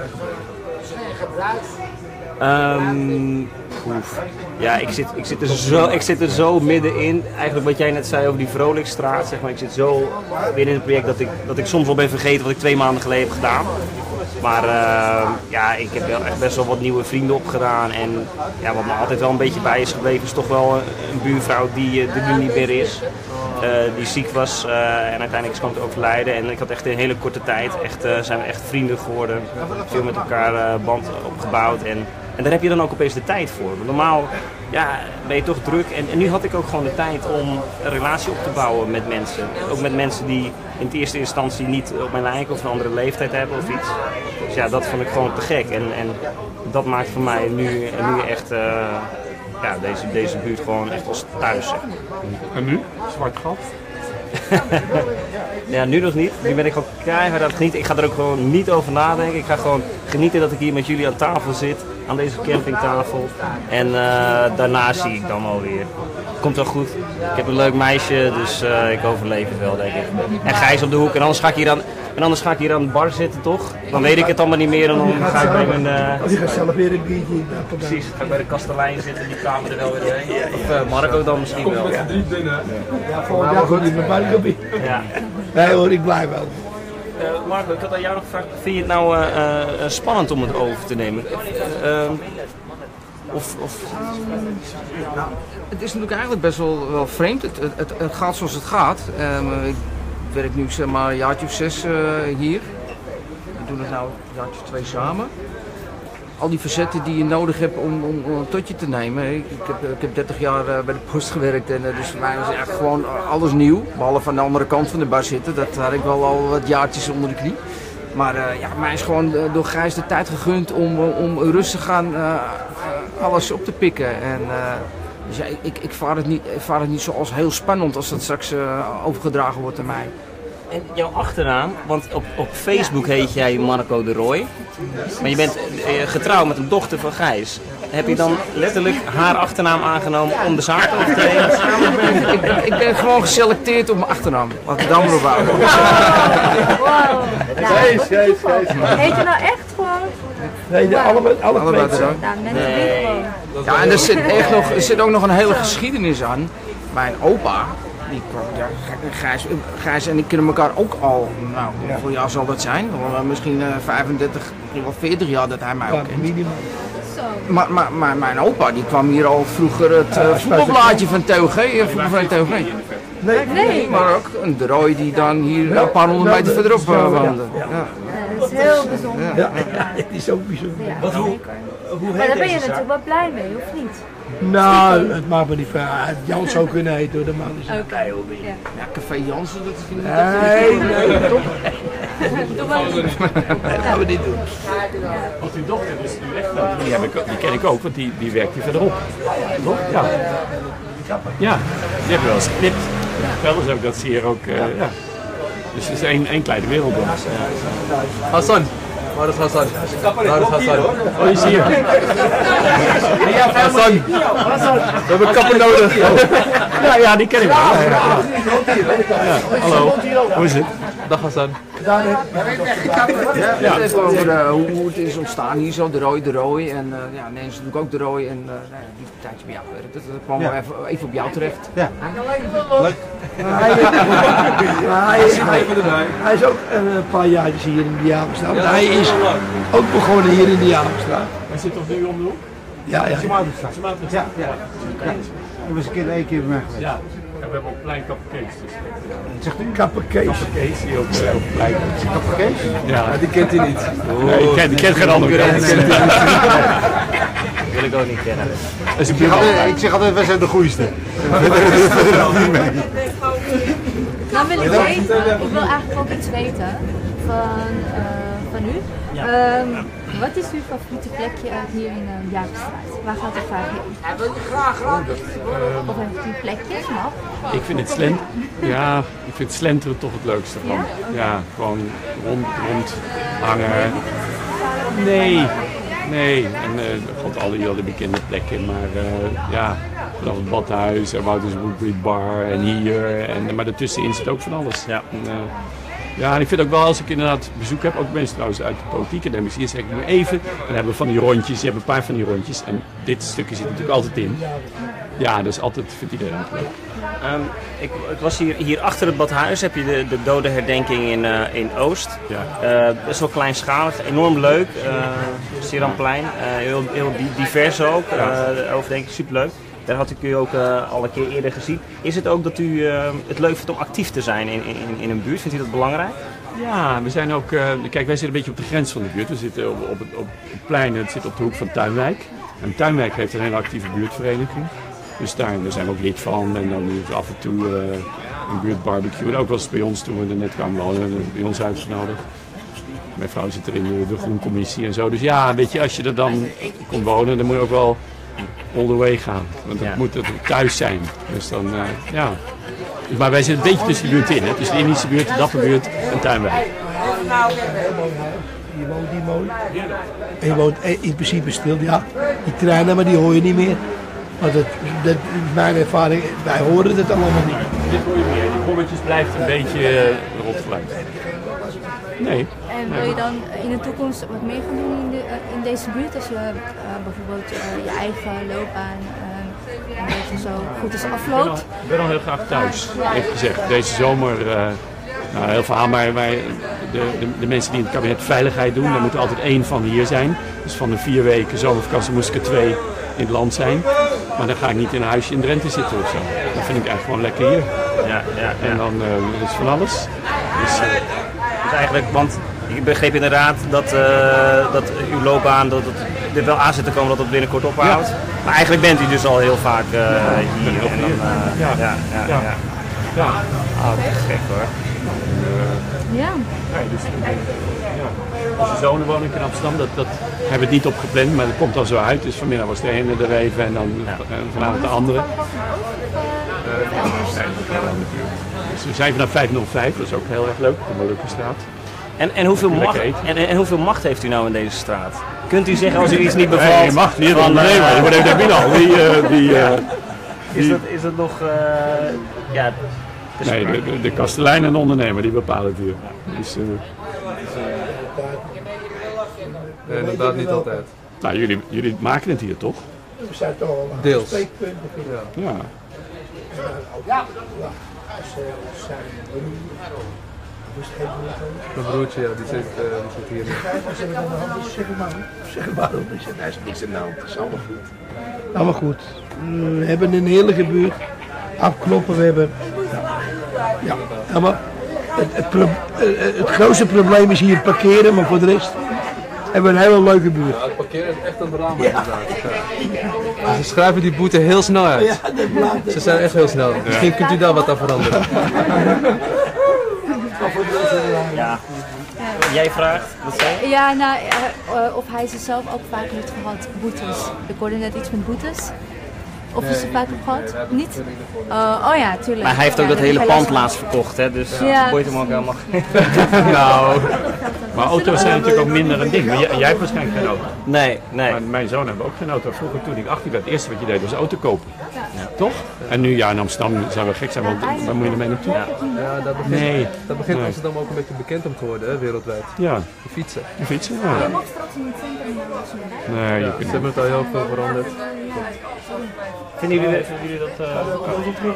Um, oef. Ja, ik zit, ik, zit er zo, ik zit er zo middenin. Eigenlijk wat jij net zei over die Vrolijkstraat, zeg maar. Ik zit zo binnen het project dat ik, dat ik soms wel ben vergeten wat ik twee maanden geleden heb gedaan. Maar uh, ja, ik heb wel echt best wel wat nieuwe vrienden opgedaan. En ja, wat me altijd wel een beetje bij is gebleven is toch wel een buurvrouw die er nu niet meer is. Uh, die ziek was uh, en uiteindelijk is kwam te overlijden. En ik had echt in een hele korte tijd, echt, uh, zijn we echt vrienden geworden. Veel met elkaar uh, band opgebouwd. En, en daar heb je dan ook opeens de tijd voor. Normaal ja, ben je toch druk. En, en nu had ik ook gewoon de tijd om een relatie op te bouwen met mensen. Ook met mensen die in de eerste instantie niet op mijn lijken of een andere leeftijd hebben of iets. Dus ja, dat vond ik gewoon te gek. En, en dat maakt voor mij nu, nu echt... Uh, Ja, deze, deze buurt gewoon echt als thuis. Zeg. En nu? Zwart gat? Ja, nu nog niet. Nu ben ik gewoon keihard aan het genieten. Ik ga er ook gewoon niet over nadenken. Ik ga gewoon genieten dat ik hier met jullie aan tafel zit. Aan deze campingtafel. En uh, daarna zie ik dan alweer. Komt wel goed. Ik heb een leuk meisje, dus uh, ik overleef het wel, denk ik. En Gijs op de hoek. En anders ga ik hier aan, en anders ga ik hier aan de bar zitten, toch? Dan weet ik het allemaal niet meer. En dan ga ik bij mijn... Uh... Je gaat zelf weer een biertje in. Precies, ga ik bij de kastelein zitten. Die kwamen er wel weer heen. Of uh, Marco dan misschien wel. Ja, ja volgend jaar goed in mijn Marco. Ja. Nee hoor, ik blijf wel. Uh, Marco, ik had aan jou nog gevraagd. Vind je het nou uh, uh, spannend om het over te nemen? Uh, Of, of... Nou, het is natuurlijk eigenlijk best wel, wel vreemd. Het, het, het gaat zoals het gaat. Um, ik werk nu zeg maar een jaartje of zes uh, hier. We doen het nou een jaartje of twee samen. Al die facetten die je nodig hebt om, om, om een tot je te nemen. Ik, ik, heb, ik heb dertig jaar uh, bij de post gewerkt en uh, dus voor mij was echt gewoon alles nieuw. Behalve aan de andere kant van de bar zitten. Dat had ik wel al wat jaartjes onder de knie. Maar uh, ja, mij is gewoon uh, door Gijs de tijd gegund om, om rustig aan uh, alles op te pikken. En, uh, dus ja, ik, ik, ik, vaar het niet, ik vaar het niet zoals heel spannend als dat straks uh, overgedragen wordt aan mij. En jouw achternaam, want op, op Facebook heet jij Marco de Roy. Maar je bent eh, getrouwd met een dochter van Gijs. Heb je dan letterlijk haar achternaam aangenomen om de zaak over te nemen? ik, ben, ik ben gewoon geselecteerd op mijn achternaam. Laat ik dan maar op houden. Wow. Nou, wat een toeval. Heet je nou echt gewoon? Nee, de, alle, alle Allebei twee. zo. Nou, mensen nee. gewoon. Ja, en er zit, echt nog, er zit ook nog een hele geschiedenis aan. Mijn opa, die kwam, ja, Gijs, Gijs en ik kennen elkaar ook al, nou, hoeveel jaar zal dat zijn? Wel, misschien uh, vijfendertig, misschien wel veertig jaar dat hij mij ook kent. Minimaal. Maar, maar, maar mijn opa, die kwam hier al vroeger het uh, voetbalblaadje van T O G, uh, voetbal van T O G. Nee, Nee. Maar ook een drooi die dan hier een paar honderd meter verderop uh, woonde. Ja. Ja, dat is heel bijzonder. Ja, het is ook bijzonder. Ja, zeker. Maar daar ben je natuurlijk wel blij mee, of niet? Nou, het maakt me niet van. Jan zou kunnen heten hoor, de man is een Oké. okay. Ja. Ja, Café Jansen, dat is niet Nee, nee, toch? Doe maar niet. Dat gaan we niet doen. Want uw dochter is nu echt wel. Die, heb ik, die ken ik ook, want die, die werkt hier verderop. Toch? Ja. Ja, die hebben wel eens geknipt. Wel eens ook dat ze hier ook. Uh, ja. Dus het is één, één kleine wereld. Hassan. Waar is Hassan? Daar is Hassan. Oh, je is hier. Hassan. We hebben kappen nodig. Ja, ja, die ken ik wel. Ja, ja. Ja, hallo, hoe is het? Dag Hassan. Ja, ja. Het even over uh, hoe, hoe het is ontstaan hier zo, de Roy, de Roy. En uh, ja, nee, ze natuurlijk ook de Roy en uh, nou ja, die heeft een tijdje bij jou gewerkt. Dat, dat kwam wel even, even op jou terecht. Ja. Leuk. Hij, hij, hij, hij is ook een paar jaartjes hier in de Jaapstraat. Ja, hij is ook begonnen hier in de Jaapstraat. Hij zit toch nu om de hoek? Ja, ja. Ja, ja. Ik was een keer één keer bij mij geweest. Ja. En we hebben ook Plein Kapperkees. Dus. Zegt u? Kapperkees. Kapperkees die ook uh, op Plein. Kapperkees? Ja. Die kent hij niet. Nee, ik ken, ik ken geen andere kant. Wil ik ook niet kennen. Dat is een Ik zeg buurman. altijd, ik zeg altijd, wij zijn de goeiste. Nou wil ik weten, ik wil eigenlijk ook iets weten van, uh, van u. Um, wat is uw favoriete plekje hier in uh, Jaapstraat? Waar gaat u graag heen? Of heeft u plekjes nog? Ik vind het slent. Ja, ik vind slenteren toch het leukste van. Ja? Ja, gewoon rond, rond hangen. Nee, nee. En uh, god, alle, alle bekende plekken, maar uh, ja, vanaf het Badhuis en Wouters Bar en hier. En, maar daartussenin zit ook van alles. Ja. En, uh, ja, en ik vind ook wel als ik inderdaad bezoek heb, ook mensen trouwens uit de politiek, en dan zie je zeg ik maar even, dan hebben we van die rondjes, je hebt een paar van die rondjes en dit stukje zit natuurlijk altijd in. Ja, dus altijd vindt iedereen het leuk. Um, ik, ik was hier, hier achter het badhuis, heb je de, de dodenherdenking in, uh, in Oost. Ja. Uh, best wel kleinschalig, enorm leuk. Uh, Sieranplein, uh, heel, heel divers ook. Uh, de overdenking, superleuk. Daar had ik u ook uh, al een keer eerder gezien. Is het ook dat u uh, het leuk vindt om actief te zijn in, in, in een buurt? Vindt u dat belangrijk? Ja, we zijn ook, uh, kijk, wij zitten een beetje op de grens van de buurt. We zitten op, op, het, op het plein, het zit op de hoek van Tuinwijk. En Tuinwijk heeft een hele actieve buurtvereniging. Dus daar, daar zijn we ook lid van en dan is af en toe uh, een buurtbarbecue. En ook wel eens bij ons toen we er net kwamen wonen, bij ons uitgenodigd. Mijn vrouw zit er in de, de groencommissie en zo. Dus ja, weet je, als je er dan komt wonen, dan moet je ook wel all the way gaan. Want het Ja. moet het thuis zijn. Dus dan, uh, ja. Dus, maar wij zitten een beetje tussen de buurt in, hè? Tussen de Indische buurt, de Dapperbuurt en Tuinwijk. Je woont hier mooi. En je woont in principe stil, ja. Die treinen, maar die hoor je niet meer. Want dat, dat is mijn ervaring, wij horen het allemaal niet. Dit hoor je meer. Die kommetjes blijft een beetje uh, rotgeluid. Nee. En wil je dan in de toekomst wat meer gaan doen in, de, uh, in deze buurt? Als je uh, bijvoorbeeld uh, je eigen loopbaan uh, een beetje zo goed als Ik ben, al, afloopt? ik ben al heel graag thuis, heeft gezegd. Deze zomer, uh, nou heel verhaal, maar wij, de, de, de mensen die in het kabinet veiligheid doen, daar moet er altijd één van hier zijn. Dus van de vier weken zomervakantie moest ik er twee in het land zijn. Maar dan ga ik niet in een huisje in Drenthe zitten of zo. Dat vind ik eigenlijk gewoon lekker hier. Ja, ja, ja. En dan uh, is van alles. Dus, uh, Dus eigenlijk, want ik begreep inderdaad dat, uh, dat uw loopbaan, dat het er wel aan zit te komen dat het binnenkort ophoudt. Ja. Maar eigenlijk bent u dus al heel vaak uh, hier. En dan, uh, ja. Ja, ja, ja. ja. ja. Oh, te gek hoor. Ja. Nee, dus, ja. onze zonen wonen in Amsterdam. Dat, dat hebben we het niet op gepland, maar dat komt dan zo uit. Dus vanmiddag was de ene er even en dan ja. vanavond de andere. Uh, dus we zijn vanaf vijfhonderdvijf, dat is ook heel erg leuk, de Molukkenstraat. En, en, hoeveel macht, en, en hoeveel macht heeft u nou in deze straat? Kunt u zeggen als u iets niet bevalt? Nee, macht niet, van, nee, uh, maar dat heb je al. Die, uh, die, uh, is, dat, is dat nog... Uh, ja, nee, de, de, de kastelein en de ondernemer die bepalen het hier. Dus, uh, nee, inderdaad niet altijd. Nou, jullie, jullie maken het hier toch? We zijn toch al deels. Ja. Ja. Ja. Mijn broertje, ja, die zit, uh, die zit hier. Zeg maar, zeg maar, er is niks aan de hand, het is allemaal goed. Allemaal goed. We hebben een heerlijke buurt. Afkloppen, we hebben... Ja, ja maar het, het, pro, het grootste probleem is hier parkeren, maar voor de rest hebben we een hele leuke buurt. Ja, het parkeren is echt een drama inderdaad. Ja. Ze schrijven die boete heel snel uit. Ja, dat blijft. Ze zijn echt heel snel. Misschien kunt u daar wat aan veranderen. Ja. Jij vraagt, wat zei je? Ja, nou, uh, uh, of hij ze zelf ook vaak heeft gehad, boetes. Ik hoorde net iets met boetes. Of hij ze vaak heeft gehad? Niet? Uh, oh ja, tuurlijk. Maar hij heeft ook ja, dat hele pand laatst verkocht, hè? Dus ja. Ja. Dat boeit hem ook helemaal. Nou, maar auto's zijn natuurlijk ook minder een ding. Maar jij, jij hebt waarschijnlijk geen auto. Nee, nee. Maar mijn zoon heeft ook geen auto. Vroeger toen ik achttien werd, het eerste wat je deed was auto kopen. Ja. Toch? En nu, ja, in Amsterdam zou wel gek zijn, want waar moet je ermee naartoe? Ja, ja dat begint, nee. dat begint nee. Amsterdam ook een beetje bekend om te worden, hè, wereldwijd. Ja. De fietsen. De fietsen, ja. Je mag straks in het centrum. Nee, je ja, kunt ze hebben het al heel veel veranderd. Vinden jullie, vinden jullie dat... Uh,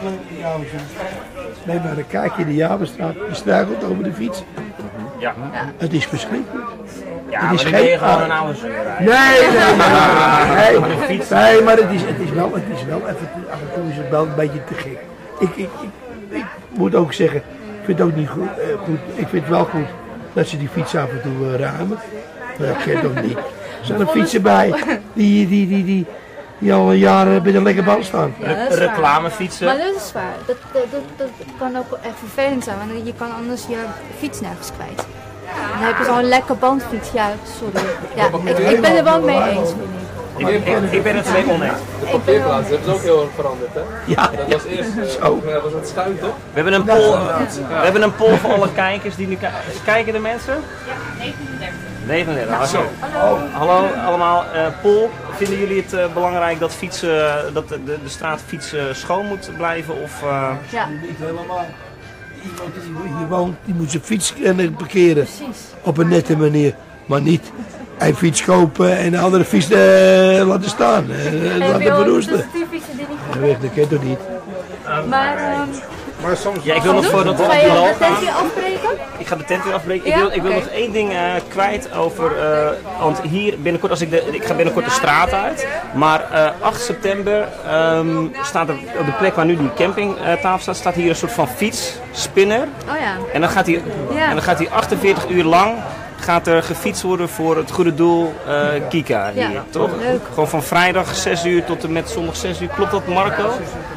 Nee, maar dan kijk je in de Jaberstraat, je struikelt over de fiets. Ja. Het is verschrikkelijk. Ja, het is maar dan ben je geen... gewoon een oude zeur. Nee, nee, nee, nee, nee, maar het is, het is wel, het is wel even, af en toe is het wel een beetje te gek. Ik, ik, ik, ik moet ook zeggen, ik vind het ook niet goed, uh, goed, ik vind het wel goed dat ze die fiets af en toe uh, ruimen. Maar dat geeft ook niet. Er zijn er fietsen bij die, die, die, die, die al een jaar bij de lekker bal staan. Ja, reclamefietsen. Maar dat is waar. Dat, dat, dat, dat kan ook echt vervelend zijn, want je kan anders je fiets nergens kwijt. Dan heb je zo'n lekker bandfiets. Ja, sorry. Ja, ik, ik ben er wel mee eens. Ik, ik, ik ben het twee oneens. De parkeerplaatsen hebben ze ook heel erg veranderd, hè? Ja, dat was eerst zo. Ja, was het schuin, toch? We hebben een poll, we hebben een poll voor alle kijkers die nu kijken. Kijken de mensen? Ja, negenendertig. negenendertig. Hallo. Hallo. Hallo allemaal. Uh, Paul, vinden jullie het uh, belangrijk dat, fietsen, dat de, de, de straatfietsen schoon moet blijven? Of, uh... Ja. Niet helemaal. Iemand die hier woont, die moet zijn fiets parkeren. Precies. Op een nette manier. Maar niet een fiets kopen en de andere fiets uh, laten staan. Uh, laten verroesten. Die fietsen die niet goed. Weg, dat kent toch niet. Maar, um, maar soms... Ja, ik wil nog voor dat Ga je de tent weer afbreken? Ik ga de tent weer afbreken. Ja? Ik wil, ik wil okay. nog één ding uh, kwijt over... Uh, want hier binnenkort, als ik, de, ik ga binnenkort de straat uit. Maar uh, acht september um, staat er op de plek waar nu die campingtafel staat, staat hier een soort van fietsspinner. Oh ja. En dan gaat hij, ja. en dan gaat hij achtenveertig uur lang gaat er gefietst worden voor het goede doel uh, Kika. Hier, ja, toch? Leuk. Gewoon van vrijdag zes uur tot en met zondag zes uur. Klopt dat, Marco?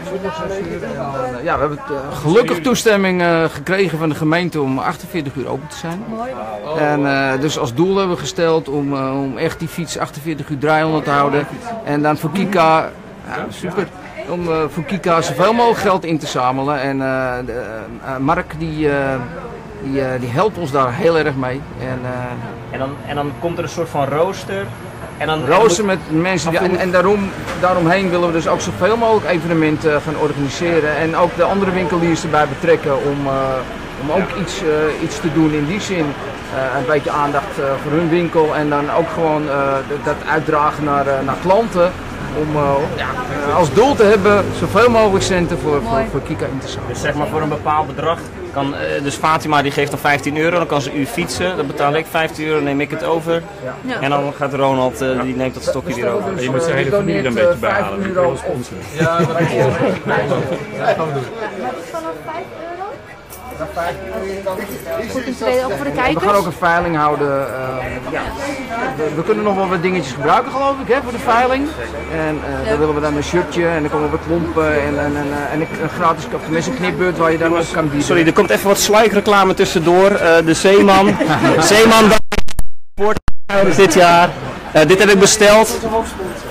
Ja, we hebben uh, gelukkig toestemming uh, gekregen van de gemeente om achtenveertig uur open te zijn. Mooi. En uh, dus als doel hebben we gesteld om, uh, om echt die fiets achtenveertig uur draaiende te houden. En dan voor Kika, ja, super, om uh, voor Kika zoveel mogelijk geld in te zamelen. En uh, de, uh, Mark die... Uh, Die, uh, die helpt ons daar heel erg mee. En, uh, en, dan, en dan komt er een soort van rooster. En dan rooster met mensen. Die, en en daarom, daaromheen willen we dus ook zoveel mogelijk evenementen gaan organiseren. En ook de andere winkeliers erbij betrekken om, uh, om ook ja. iets, uh, iets te doen in die zin. Uh, een beetje aandacht uh, voor hun winkel en dan ook gewoon uh, dat uitdragen naar, uh, naar klanten. Om uh, ja, uh, als doel te hebben zoveel mogelijk centen voor, voor, voor Kika in te zamelen. Dus zeg maar voor een bepaald bedrag kan, uh, dus Fatima die geeft dan vijftien euro, dan kan ze u fietsen, dan betaal ik vijftien euro, dan neem ik het over. Ja. En dan gaat Ronald, uh, die neemt dat stokje weer over. Dus je moet zijn hele familie er een beetje bij halen, die wil sponsoren. Ja, dat gaan we doen. Ook voor de kijkers. We gaan ook een veiling houden. Uh, ja. we, we kunnen nog wel wat dingetjes gebruiken geloof ik hè, voor de veiling. En uh, dan willen we dan een shirtje en dan komen we klompen en, en, en, en een gratis of tenminste een knipbeurt waar je dan ook kan bieden. Sorry, er komt even wat sluikreclame tussendoor. Uh, de Zeeman. Zeeman dit jaar. Uh, dit heb ik besteld. We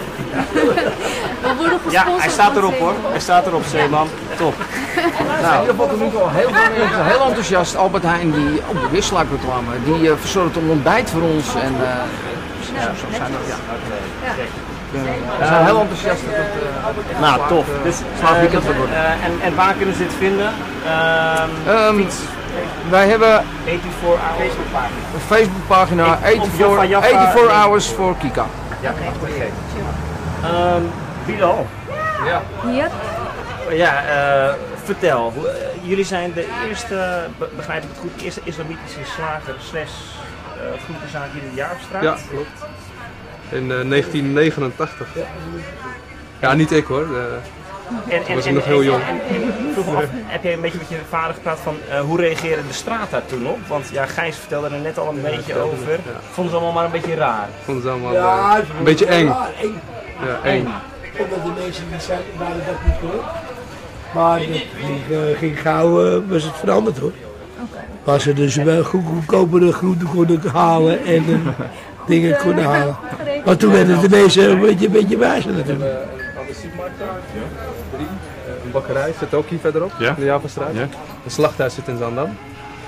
worden Ja, gesponsord hij staat door erop hoor. Zeeman. Hij staat erop, Zeeman. Top. Nou, in ieder geval nu al heel veel mensen, heel enthousiast. Albert Heijn, die, oh, de wisselreclame, die uh, verzorgt een ontbijt voor ons. En uh, zo, zo zijn dat, ja. Uh, we zijn heel enthousiast dat het uh, Nou, slaag, tof. uh, Dus, slaagweekend uh, gaat worden. uh, en, en waar kunnen ze dit vinden? Ehm Um, fiets. wij hebben vierentwintig Facebookpagina. een Facebookpagina, Ik- op Jaffa, Jaffa, eenenveertig nee. hours voor Kika. Ja, echt vergeten. Um, Bilal. Ja. Hier. Ja, uh, vertel. Hoe- uh, jullie zijn de eerste, be- begrijp ik het goed, eerste islamitische slager slash uh, groentezaak hier in de Jaapstraat. Ja, klopt. In uh, negentien negenentachtig. Ja, niet ik hoor. Uh, En, Toen was ik nog heel jong. En, en, en ik vroeg me af, heb jij een beetje met je vader gepraat van uh, hoe reageerde de straat daar toen op? Want ja, Gijs vertelde er net al een beetje over. ja. Vonden ze allemaal maar een beetje raar. vond het allemaal uh, een beetje eng. Ja, eng. Ja, eng. Omdat de mensen die zijn, waren dat niet gewend. Maar het ging, uh, ging gauw uh, was het veranderd hoor. Waar ze dus wel goed goedkopere groenten konden halen en uh, dingen konden halen. Maar toen werden de mensen een beetje, een beetje wijzer natuurlijk. Aan de supermarkt drie. Een bakkerij zit ook hier verderop, Ja. in de Javastraat. Ja. Een slachthuis zit in Zandam.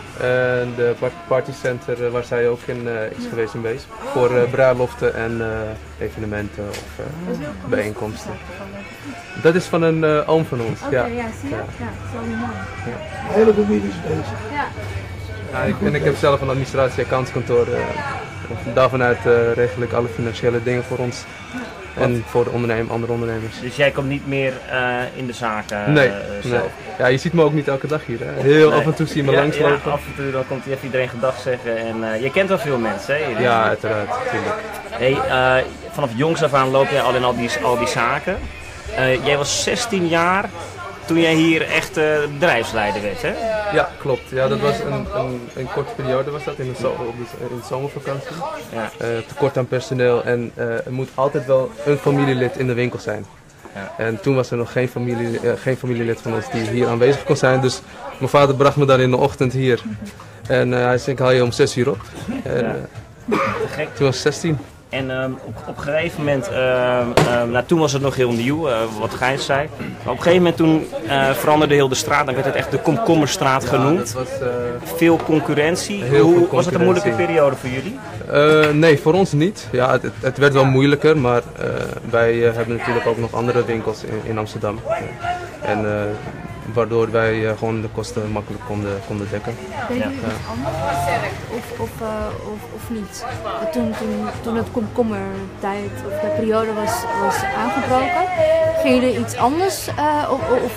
En de par- partycenter uh, waar zij ook in uh, is geweest in Wees. Voor uh, bruiloften en uh, evenementen of uh, bijeenkomsten. Dat is van een uh, oom van ons. Oké, Ja. ja, zie je? Ja, Ja. zo mooi. Hele familie is bezig. Ja. Ja, ik, en ik heb zelf een administratie- accountskantoor. Uh, daarvanuit uh, regel ik alle financiële dingen voor ons. En voor de ondernemer, andere ondernemers. Dus jij komt niet meer uh, in de zaken uh, Nee, zelf? nee. Ja, je ziet me ook niet elke dag hier. Hè. Heel Nee. af en toe zie je me Ja, langslopen. ja, af en toe dan komt even iedereen gedag zeggen en uh, je kent wel veel mensen hè? hier. Ja, uiteraard, natuurlijk. Hey, uh, vanaf jongs af aan loop jij al in al die, al die zaken. Uh, jij was zestien jaar toen jij hier echt uh, bedrijfsleider werd, hè? Ja, klopt. Ja, dat was een, een, een korte periode was dat, in de, zo, op de, in de zomervakantie. Ja. Uh, tekort aan personeel en uh, er moet altijd wel een familielid in de winkel zijn. Ja. En toen was er nog geen, familie, uh, geen familielid van ons die hier aanwezig kon zijn. Dus mijn vader bracht me dan in de ochtend hier. En uh, hij zei, ik haal je om zes uur op. En, Ja. uh, Gek. toen was ik zestien. En um, op, op een gegeven moment, uh, um, nou, toen was het nog heel nieuw, uh, wat Gijs zei. Maar op een gegeven moment toen uh, veranderde heel de straat, dan werd het echt de Komkommerstraat genoemd. Ja, dat was, uh, Veel concurrentie. Heel Hoe, veel was het een moeilijke concurrentie. periode voor jullie? Uh, nee, voor ons niet. Ja, het, het werd wel moeilijker, maar uh, wij uh, hebben natuurlijk ook nog andere winkels in, in Amsterdam. En uh, waardoor wij uh, gewoon de kosten makkelijk konden, konden dekken. Deed jullie iets anders? Of, of, uh, of, of niet? Toen, toen, toen het komkommertijd of de periode was, was aangebroken, gingen jullie iets anders? Uh, of, of,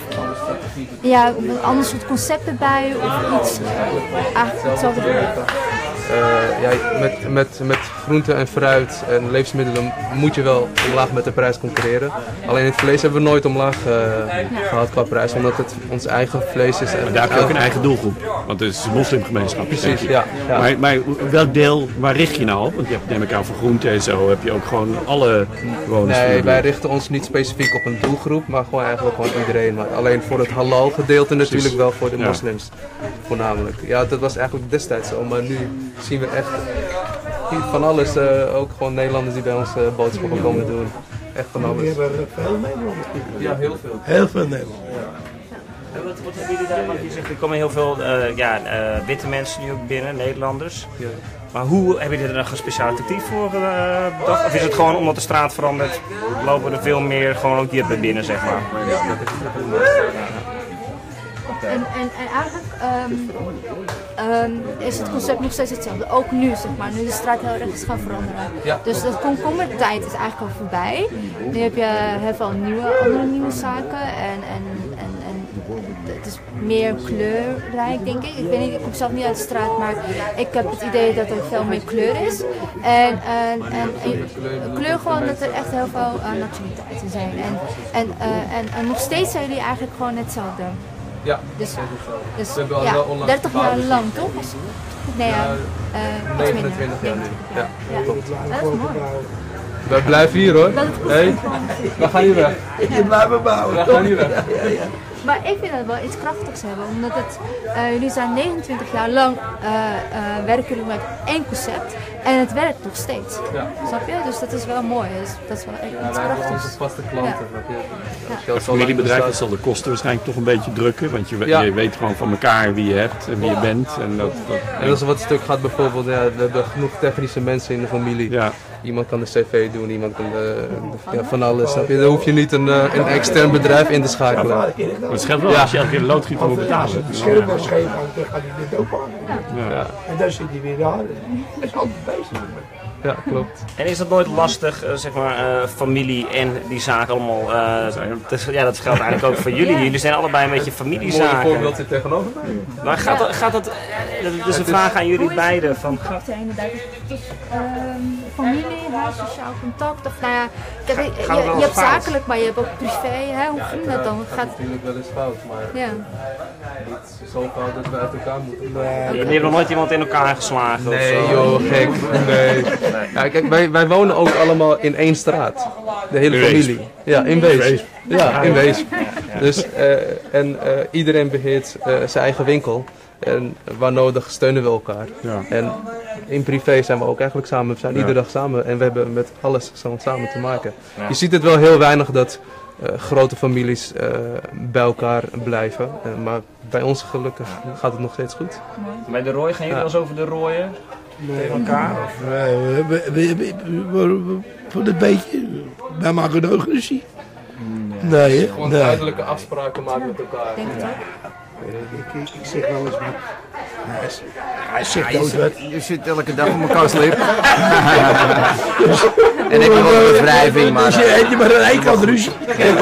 ja, een ander soort concept erbij? Of iets? Eigenlijk hetzelfde doen? Uh, ja, met, met, met groenten en fruit en levensmiddelen moet je wel omlaag met de prijs concurreren. Alleen het vlees hebben we nooit omlaag uh, gehad qua prijs, omdat het ons eigen vlees is. En Maar daar heb je ook een eigen doelgroep, want het is een moslimgemeenschap. Precies, ja. ja. Maar, maar welk deel, waar richt je nou op? Want je hebt, neem ik aan, voor groenten en zo heb je ook gewoon alle bewoners van de Nee, buurt. wij richten ons niet specifiek op een doelgroep, maar gewoon eigenlijk gewoon iedereen. Maar alleen voor het halal gedeelte natuurlijk wel voor de Ja. moslims voornamelijk. Ja, dat was eigenlijk destijds zo, maar nu zien we echt van alles. Uh, ook gewoon Nederlanders die bij ons uh, boodschappen komen doen. Echt van We alles. hebben veel Nederlanders. Ja, heel veel. Heel veel Nederlanders. En Wat, wat hebben jullie daar? Want je zegt er komen heel veel uh, ja, uh, witte mensen nu ook binnen, Nederlanders. Ja. Maar hoe hebben jullie er nog een speciaal tactief voor uh, bedacht? Of is het gewoon omdat de straat verandert, lopen er veel meer gewoon ook hier binnen, zeg maar? En, en, en eigenlijk um, um, is het concept nog steeds hetzelfde, ook nu zeg maar, nu de straat heel erg is gaan veranderen. Ja. Dus de komkommertijd is eigenlijk al voorbij. Nu heb je heel veel nieuwe, andere nieuwe zaken en, en, en, en het is meer kleurrijk denk ik. Ik weet niet, ik kom zelf niet uit de straat, maar ik heb het idee dat er veel meer kleur is. En, en, en, en kleur gewoon dat er echt heel veel uh, nationaliteiten zijn. En, en, uh, en, en nog steeds zijn jullie eigenlijk gewoon hetzelfde. Ja, Dus, dus We hebben al ja, wel onlangs dertig jaar gebouwd, lang toch? Nee, ja, uh, iets minder. negenentwintig jaar nu. Ja, Ja. klopt. Dat is mooi. Wij blijven hier hoor. Dat het goed Hey, we gaan hier weg. Je blijft me bouwen. We gaan hier weg. Maar ik vind dat wel iets krachtigs hebben, omdat het, uh, jullie zijn negenentwintig jaar lang uh, uh, werken jullie met één concept en het werkt nog steeds. Ja. Snap je? Dus dat is wel mooi. Dus dat is wel echt Ja, iets wij hebben krachtigs. onze vaste klanten. snap je? Als je al Als zo lang familiebedrijf bestaat- zal de kosten waarschijnlijk toch een beetje drukken. Want je, we- Ja. je weet gewoon van elkaar wie je hebt en wie je bent. En dat, dat, En als er wat stuk gaat bijvoorbeeld, ja, we hebben genoeg technische mensen in de familie. ja. Iemand kan de cv doen, iemand kan de, ja, van alles. Snap je? Dan hoef je niet een, eh, een extern bedrijf in te schakelen. Maar het scheelt wel als je elke keer de loodgieter moet betalen. Het scherp was scheef, dan gaat hij dit ook aan. Ja. En dan zit hij weer daar. Dat is altijd bezig. Ja, klopt. En is dat nooit lastig, eh, zeg maar, eh, familie en die zaken allemaal, eh, dus, ja dat geldt eigenlijk ook voor jullie. Jullie zijn allebei een beetje Een mooi familiezaken. voorbeeld zit tegenover mij. Maar gaat dat, gaat dat, dat is een vraag aan jullie beiden, van, Ja, inderdaad. Dus, ehm, familie, huis, sociaal contact. Of, nou ja, kijk, je, gaat het wel je, je hebt eens fout? zakelijk, maar je hebt ook privé. Hè? Hoe ging dat dan? Het Gaat, gaat natuurlijk wel eens fout, maar ja. niet zo fout dat we uit elkaar moeten. jullie hebben nog nooit iemand in elkaar geslagen of Nee zo? joh, gek. Nee. Ja, kijk, wij, wij wonen ook allemaal in één straat. De hele In Weesp. familie. Ja, in Weesp. Ja, in Weesp. Dus, eh, en eh, iedereen beheert eh, zijn eigen winkel. En waar nodig steunen we elkaar. Ja. En in privé zijn we ook eigenlijk samen. We zijn iedere dag samen en we hebben met alles zo samen te maken. Je ziet het wel heel weinig dat eh, grote families eh, bij elkaar blijven. Eh, maar bij ons gelukkig gaat het nog steeds goed. Bij de rooi, gaan jullie wel eens over de rooien? Tegen elkaar? Of? Nee, we, we, we, we, we, we- voor een beetje. Wij maken nooit ruzie. Nee, hè? Gewoon Nee. duidelijke afspraken maken met elkaar. Denk het ook. Ik, ik, ik zeg wel eens wat. Hij, is- hij zegt nooit wat. Je zit elke dag op elkaar slip. En heb je wel een wrijving, maar... Dus je hebt je maar aan één kant ruzie.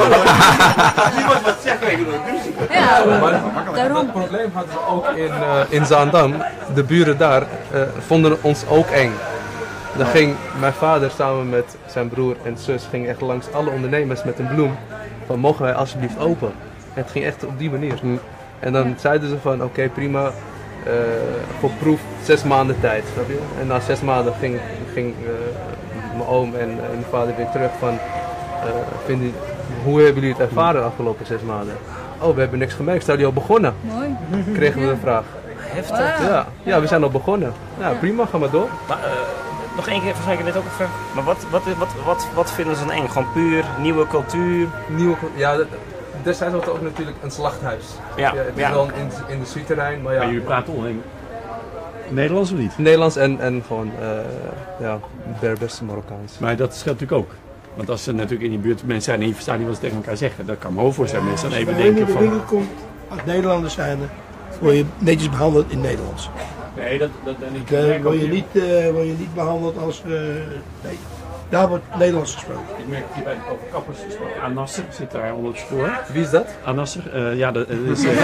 Ja, Maar daarom. dat probleem hadden we ook in, eh, in Zaandam. De buren daar eh, vonden ons ook eng. Dan ging mijn vader samen met zijn broer en zus ging echt langs alle ondernemers met een bloem. Van mogen wij alsjeblieft open? En het ging echt op die manier. En dan zeiden ze van oké prima, eh, voor proef zes maanden tijd. Snap je? En na zes maanden ging, ging eh, mijn oom en, en mijn vader weer terug van eh, vinden, hoe hebben jullie het ervaren de afgelopen zes maanden? Oh, we hebben niks gemerkt. Zijn jullie al begonnen? Mooi. Kregen we de vraag. Heftig. Ja, ja, we zijn al begonnen. Ja, prima, ga maar door. Maar, eh, nog één keer, waarschijnlijk net ook even. Maar wat, wat, wat, wat, wat vinden ze dan eng? Gewoon puur nieuwe cultuur? Nieuwe, ja, dat- destijds was het ook natuurlijk een slachthuis. Ja, het is ja. wel een in- industrieterrein, maar ja. Maar jullie praten onderling Nederlands of niet? Nederlands en, en gewoon uh, ja, Berbers, Marokkaans. Maar dat scheelt natuurlijk ook. Want als er natuurlijk in die buurt mensen zijn en die verstaan niet wat ze tegen elkaar zeggen, dat kan me ook voorstellen. Mensen dan even Als je in denken de van... winkel komt, als Nederlanders zijn, dan word je netjes behandeld in Nederlands. Nee, dat, dat en ik Dan merk word ook je hier- niet, eh, word je niet behandeld als... eh, nee, daar wordt Nederlands gesproken. Ik merk hier bij over kappers gesproken. Anasser zit daar onder het spoor. Wie is dat? Anasser, uh, ja, dat is... Uh,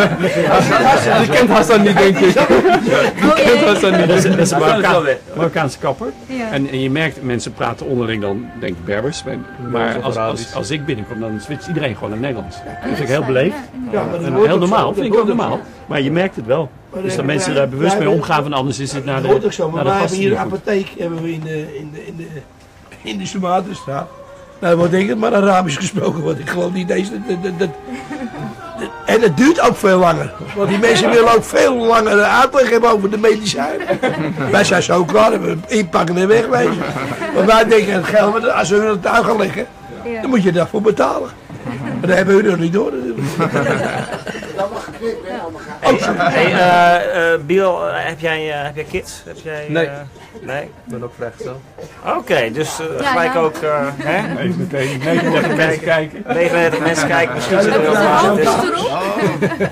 Die kent Hassan niet, denk ik. Die kent Hassan niet. dat is, dat is een Marokkaan- Marokkaanse kapper. Ja. En, en je merkt, mensen praten onderling dan, denk ik, Berbers. Maar, maar of als, Arabisch. als, als ik binnenkom, dan switcht iedereen gewoon naar Nederlands. Dat vind ik heel beleefd. Ja, maar dat En hoort heel ook zo, normaal, dat vind ik ook hoort ook normaal. Maar je merkt het wel. Dus dat mensen daar bewust mee omgaan, van anders is het naar Dat de, hoort ook zo, maar naar de wij hebben gasten hier niet een goed. apotheek hebben we in de, in de, in de, in de Sumatenstraat. Nou, wat denk ik, maar Arabisch gesproken, want ik geloof niet deze. Dat, dat, dat, dat- en het duurt ook veel langer. Want die mensen willen ook veel langer uitleg hebben over de medicijnen. Wij zijn zo klaar, we inpakken en wegwezen. Maar wij denken het geld, als we het tuin gaan leggen, Ja. dan moet je daarvoor betalen. Maar dat hebben we nog niet door natuurlijk. Hey, eh, eh, Biel, eh, heb jij, eh, heb jij kids? Heb jij, eh, Nee. Nee? Ik ben ook vrijgezel. Oké, dus eh, Ja, gelijk ja. ook, eh, hè? Even meteen negenendertig mensen kijken. negenendertig mensen kijken, misschien zit er wel De wat. hand Dus, is erop.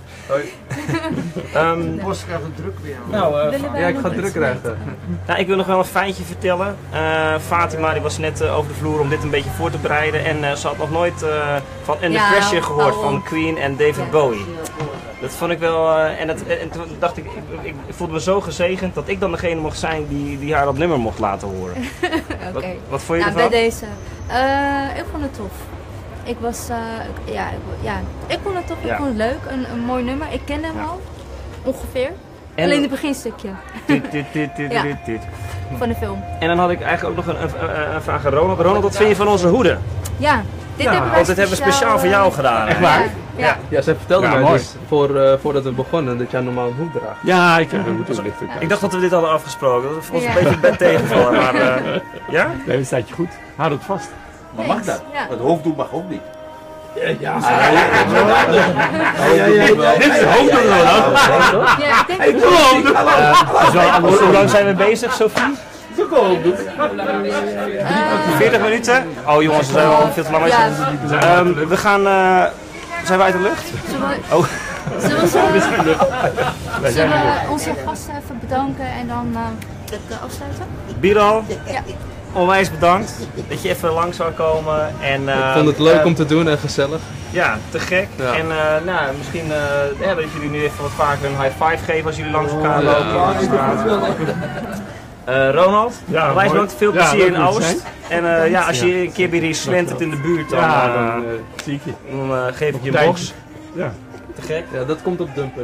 ehm, Bos krijgt een druk weer. Nou, eh, Willen wij ja, ik nog ga iets druk krijgen. nou, ik wil nog wel een feitje vertellen. Eh, Fatima die was net eh, over de vloer om dit een beetje voor te bereiden. En eh, ze had nog nooit eh, van Under Ja, Pressure gehoord hou van op. Queen en David Bowie. Dat vond ik wel, eh, en, het, en toen dacht ik, ik, ik voelde me zo gezegend dat ik dan degene mocht zijn die, die haar dat nummer mocht laten horen. Oké. Wat, wat vond je Nou, bij ervan? deze. Eh, ik vond het tof. Ik was, eh, ik- ja, ik, ja, ik vond het tof, ik Ja. vond het leuk, een, een mooi nummer. Ik kende hem Ja. al, ongeveer. En- Alleen het beginstukje Tut, tut, tut, tut, Ja. tut, tut. van de film. En dan had ik eigenlijk ook nog een, een, een- een vraag aan Ronald. Ronald, wat vind je van onze hoeden? Ja, dit Ja, hebben wij Want dit hebben we speciaal voor jou gedaan. Echt hè? waar? Ja, ja. Ja, zij vertelde Ja, mij mooi. dus voor, eh, voordat we begonnen dat jij normaal een hoed draagt. Ja, ik heb een goed licht. Ik dacht dat we dit hadden afgesproken. Dat was Ja. een beetje bed tegenvallen. Maar eh, ja? Nee, dat staat je goed. Houd het vast. Maar mag dat? Ja. Het hoofddoek mag ook niet. Ja, ja. Dit is een hoofddoek, Ronald. Ja, ik denk Hoe, hoe lang zijn we bezig, Sophie? veertig minuten? Oh jongens, we zijn al veel te lang Ja. bezig. Ehm, we gaan... eh, zijn we uit de lucht? Zullen we, Oh. zullen we, zullen we onze gasten even bedanken en dan uh, het uh, afsluiten? Bilal, Ja. onwijs bedankt dat je even lang zou komen. En, eh, Ik vond het leuk eh, om te doen en gezellig. Ja, te gek. Ja. En eh, nou, misschien eh, ja, dat jullie nu even wat vaker een high five geven als jullie langs elkaar lopen. op de straat. Eh, Ronald, Ja, onwijs mooi. bedankt. Veel Ja, plezier leuk in om te Oost. zijn. En eh, ja, als je een keer weer hier slentert in de buurt, dan, Ja, eh, dan eh, zie ik je. dan eh, geef ik je een tijd. box. Ja. Te gek. Ja, dat komt op Dumpert.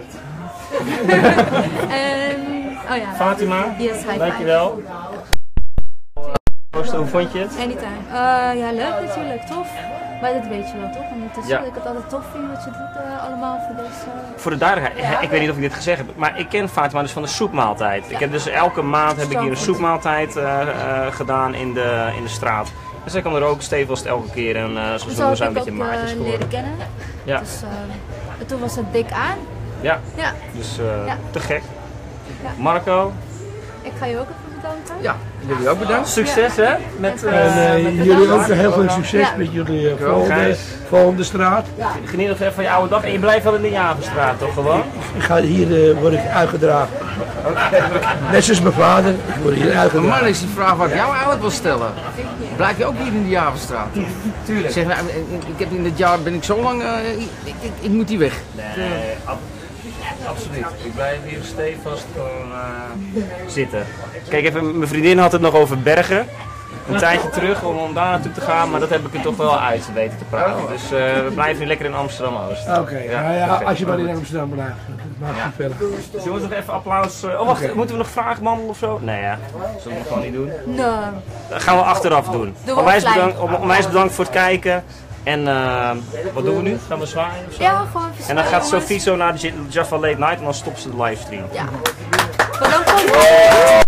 En, oh ja. Fatima, Yes, high five. dankjewel. Oost, hoe vond je het? Anytime. Uh, ja, leuk natuurlijk, tof. Maar dat weet je wel toch? En het is Ja. dat ik het altijd tof vind wat je doet uh, allemaal voor deze... Voor de duidelijkheid, ik weet niet of ik dit gezegd heb, maar ik ken Fatima dus van de soepmaaltijd. Ik heb dus elke maand heb ik hier een soepmaaltijd uh, uh, gedaan in de, in de straat. Dus ik kan er ook stevast elke keer en uh, zo Zo zijn we heb zijn een ik beetje ook maatjes uh, geworden. leren kennen. Ja, Dus uh, toen was het dik aan. ja, Ja, dus uh, Ja. te gek. Ja. Marco, ik ga je ook even bedanken. Ja, jullie ook bedankt. succes hè met, uh, En eh, met de jullie dag. ook heel veel succes Ja. met jullie uh, volgende, Gijs. volgende straat. Geniet nog even van je oude dag en je blijft wel in de Javenstraat toch gewoon? Ik ga hier uh, word ik uitgedragen. Net zoals mijn vader, ik word hier Maar uitgedragen. man, is die vraag wat ik jou uit wil stellen. Blijf je ook hier in de Javenstraat? Tuurlijk. Zeg, nou, ik heb in dit jaar ben ik zo lang, uh, ik, ik, ik moet hier weg. Nee, ab- absoluut. Ik blijf hier stevast gewoon uh, zitten. Kijk even, mijn vriendin had het nog over Bergen. Een tijdje terug om, om daar naartoe te gaan, maar dat heb ik er toch wel uit weten te praten. Dus uh, we blijven nu lekker in Amsterdam-Oost. Oké, Ja, nou ja, perfect. als je maar in Amsterdam blijft, dat maakt niet verder. Zullen we nog even applaus... uh, oh wacht, moeten we nog vragen behandelen of zo? Nee ja, zullen we gewoon niet doen. Nee. Dat gaan we achteraf doen. we Onwijs offline. bedankt, on- onwijs bedankt voor het kijken. En uh, wat doen we nu? Gaan we zwaaien of zo? Ja, gewoon En dan gaat jongens. Sophie zo naar de J- Jaffa Late Night en dan stopt ze de livestream. Ja. Bedankt voor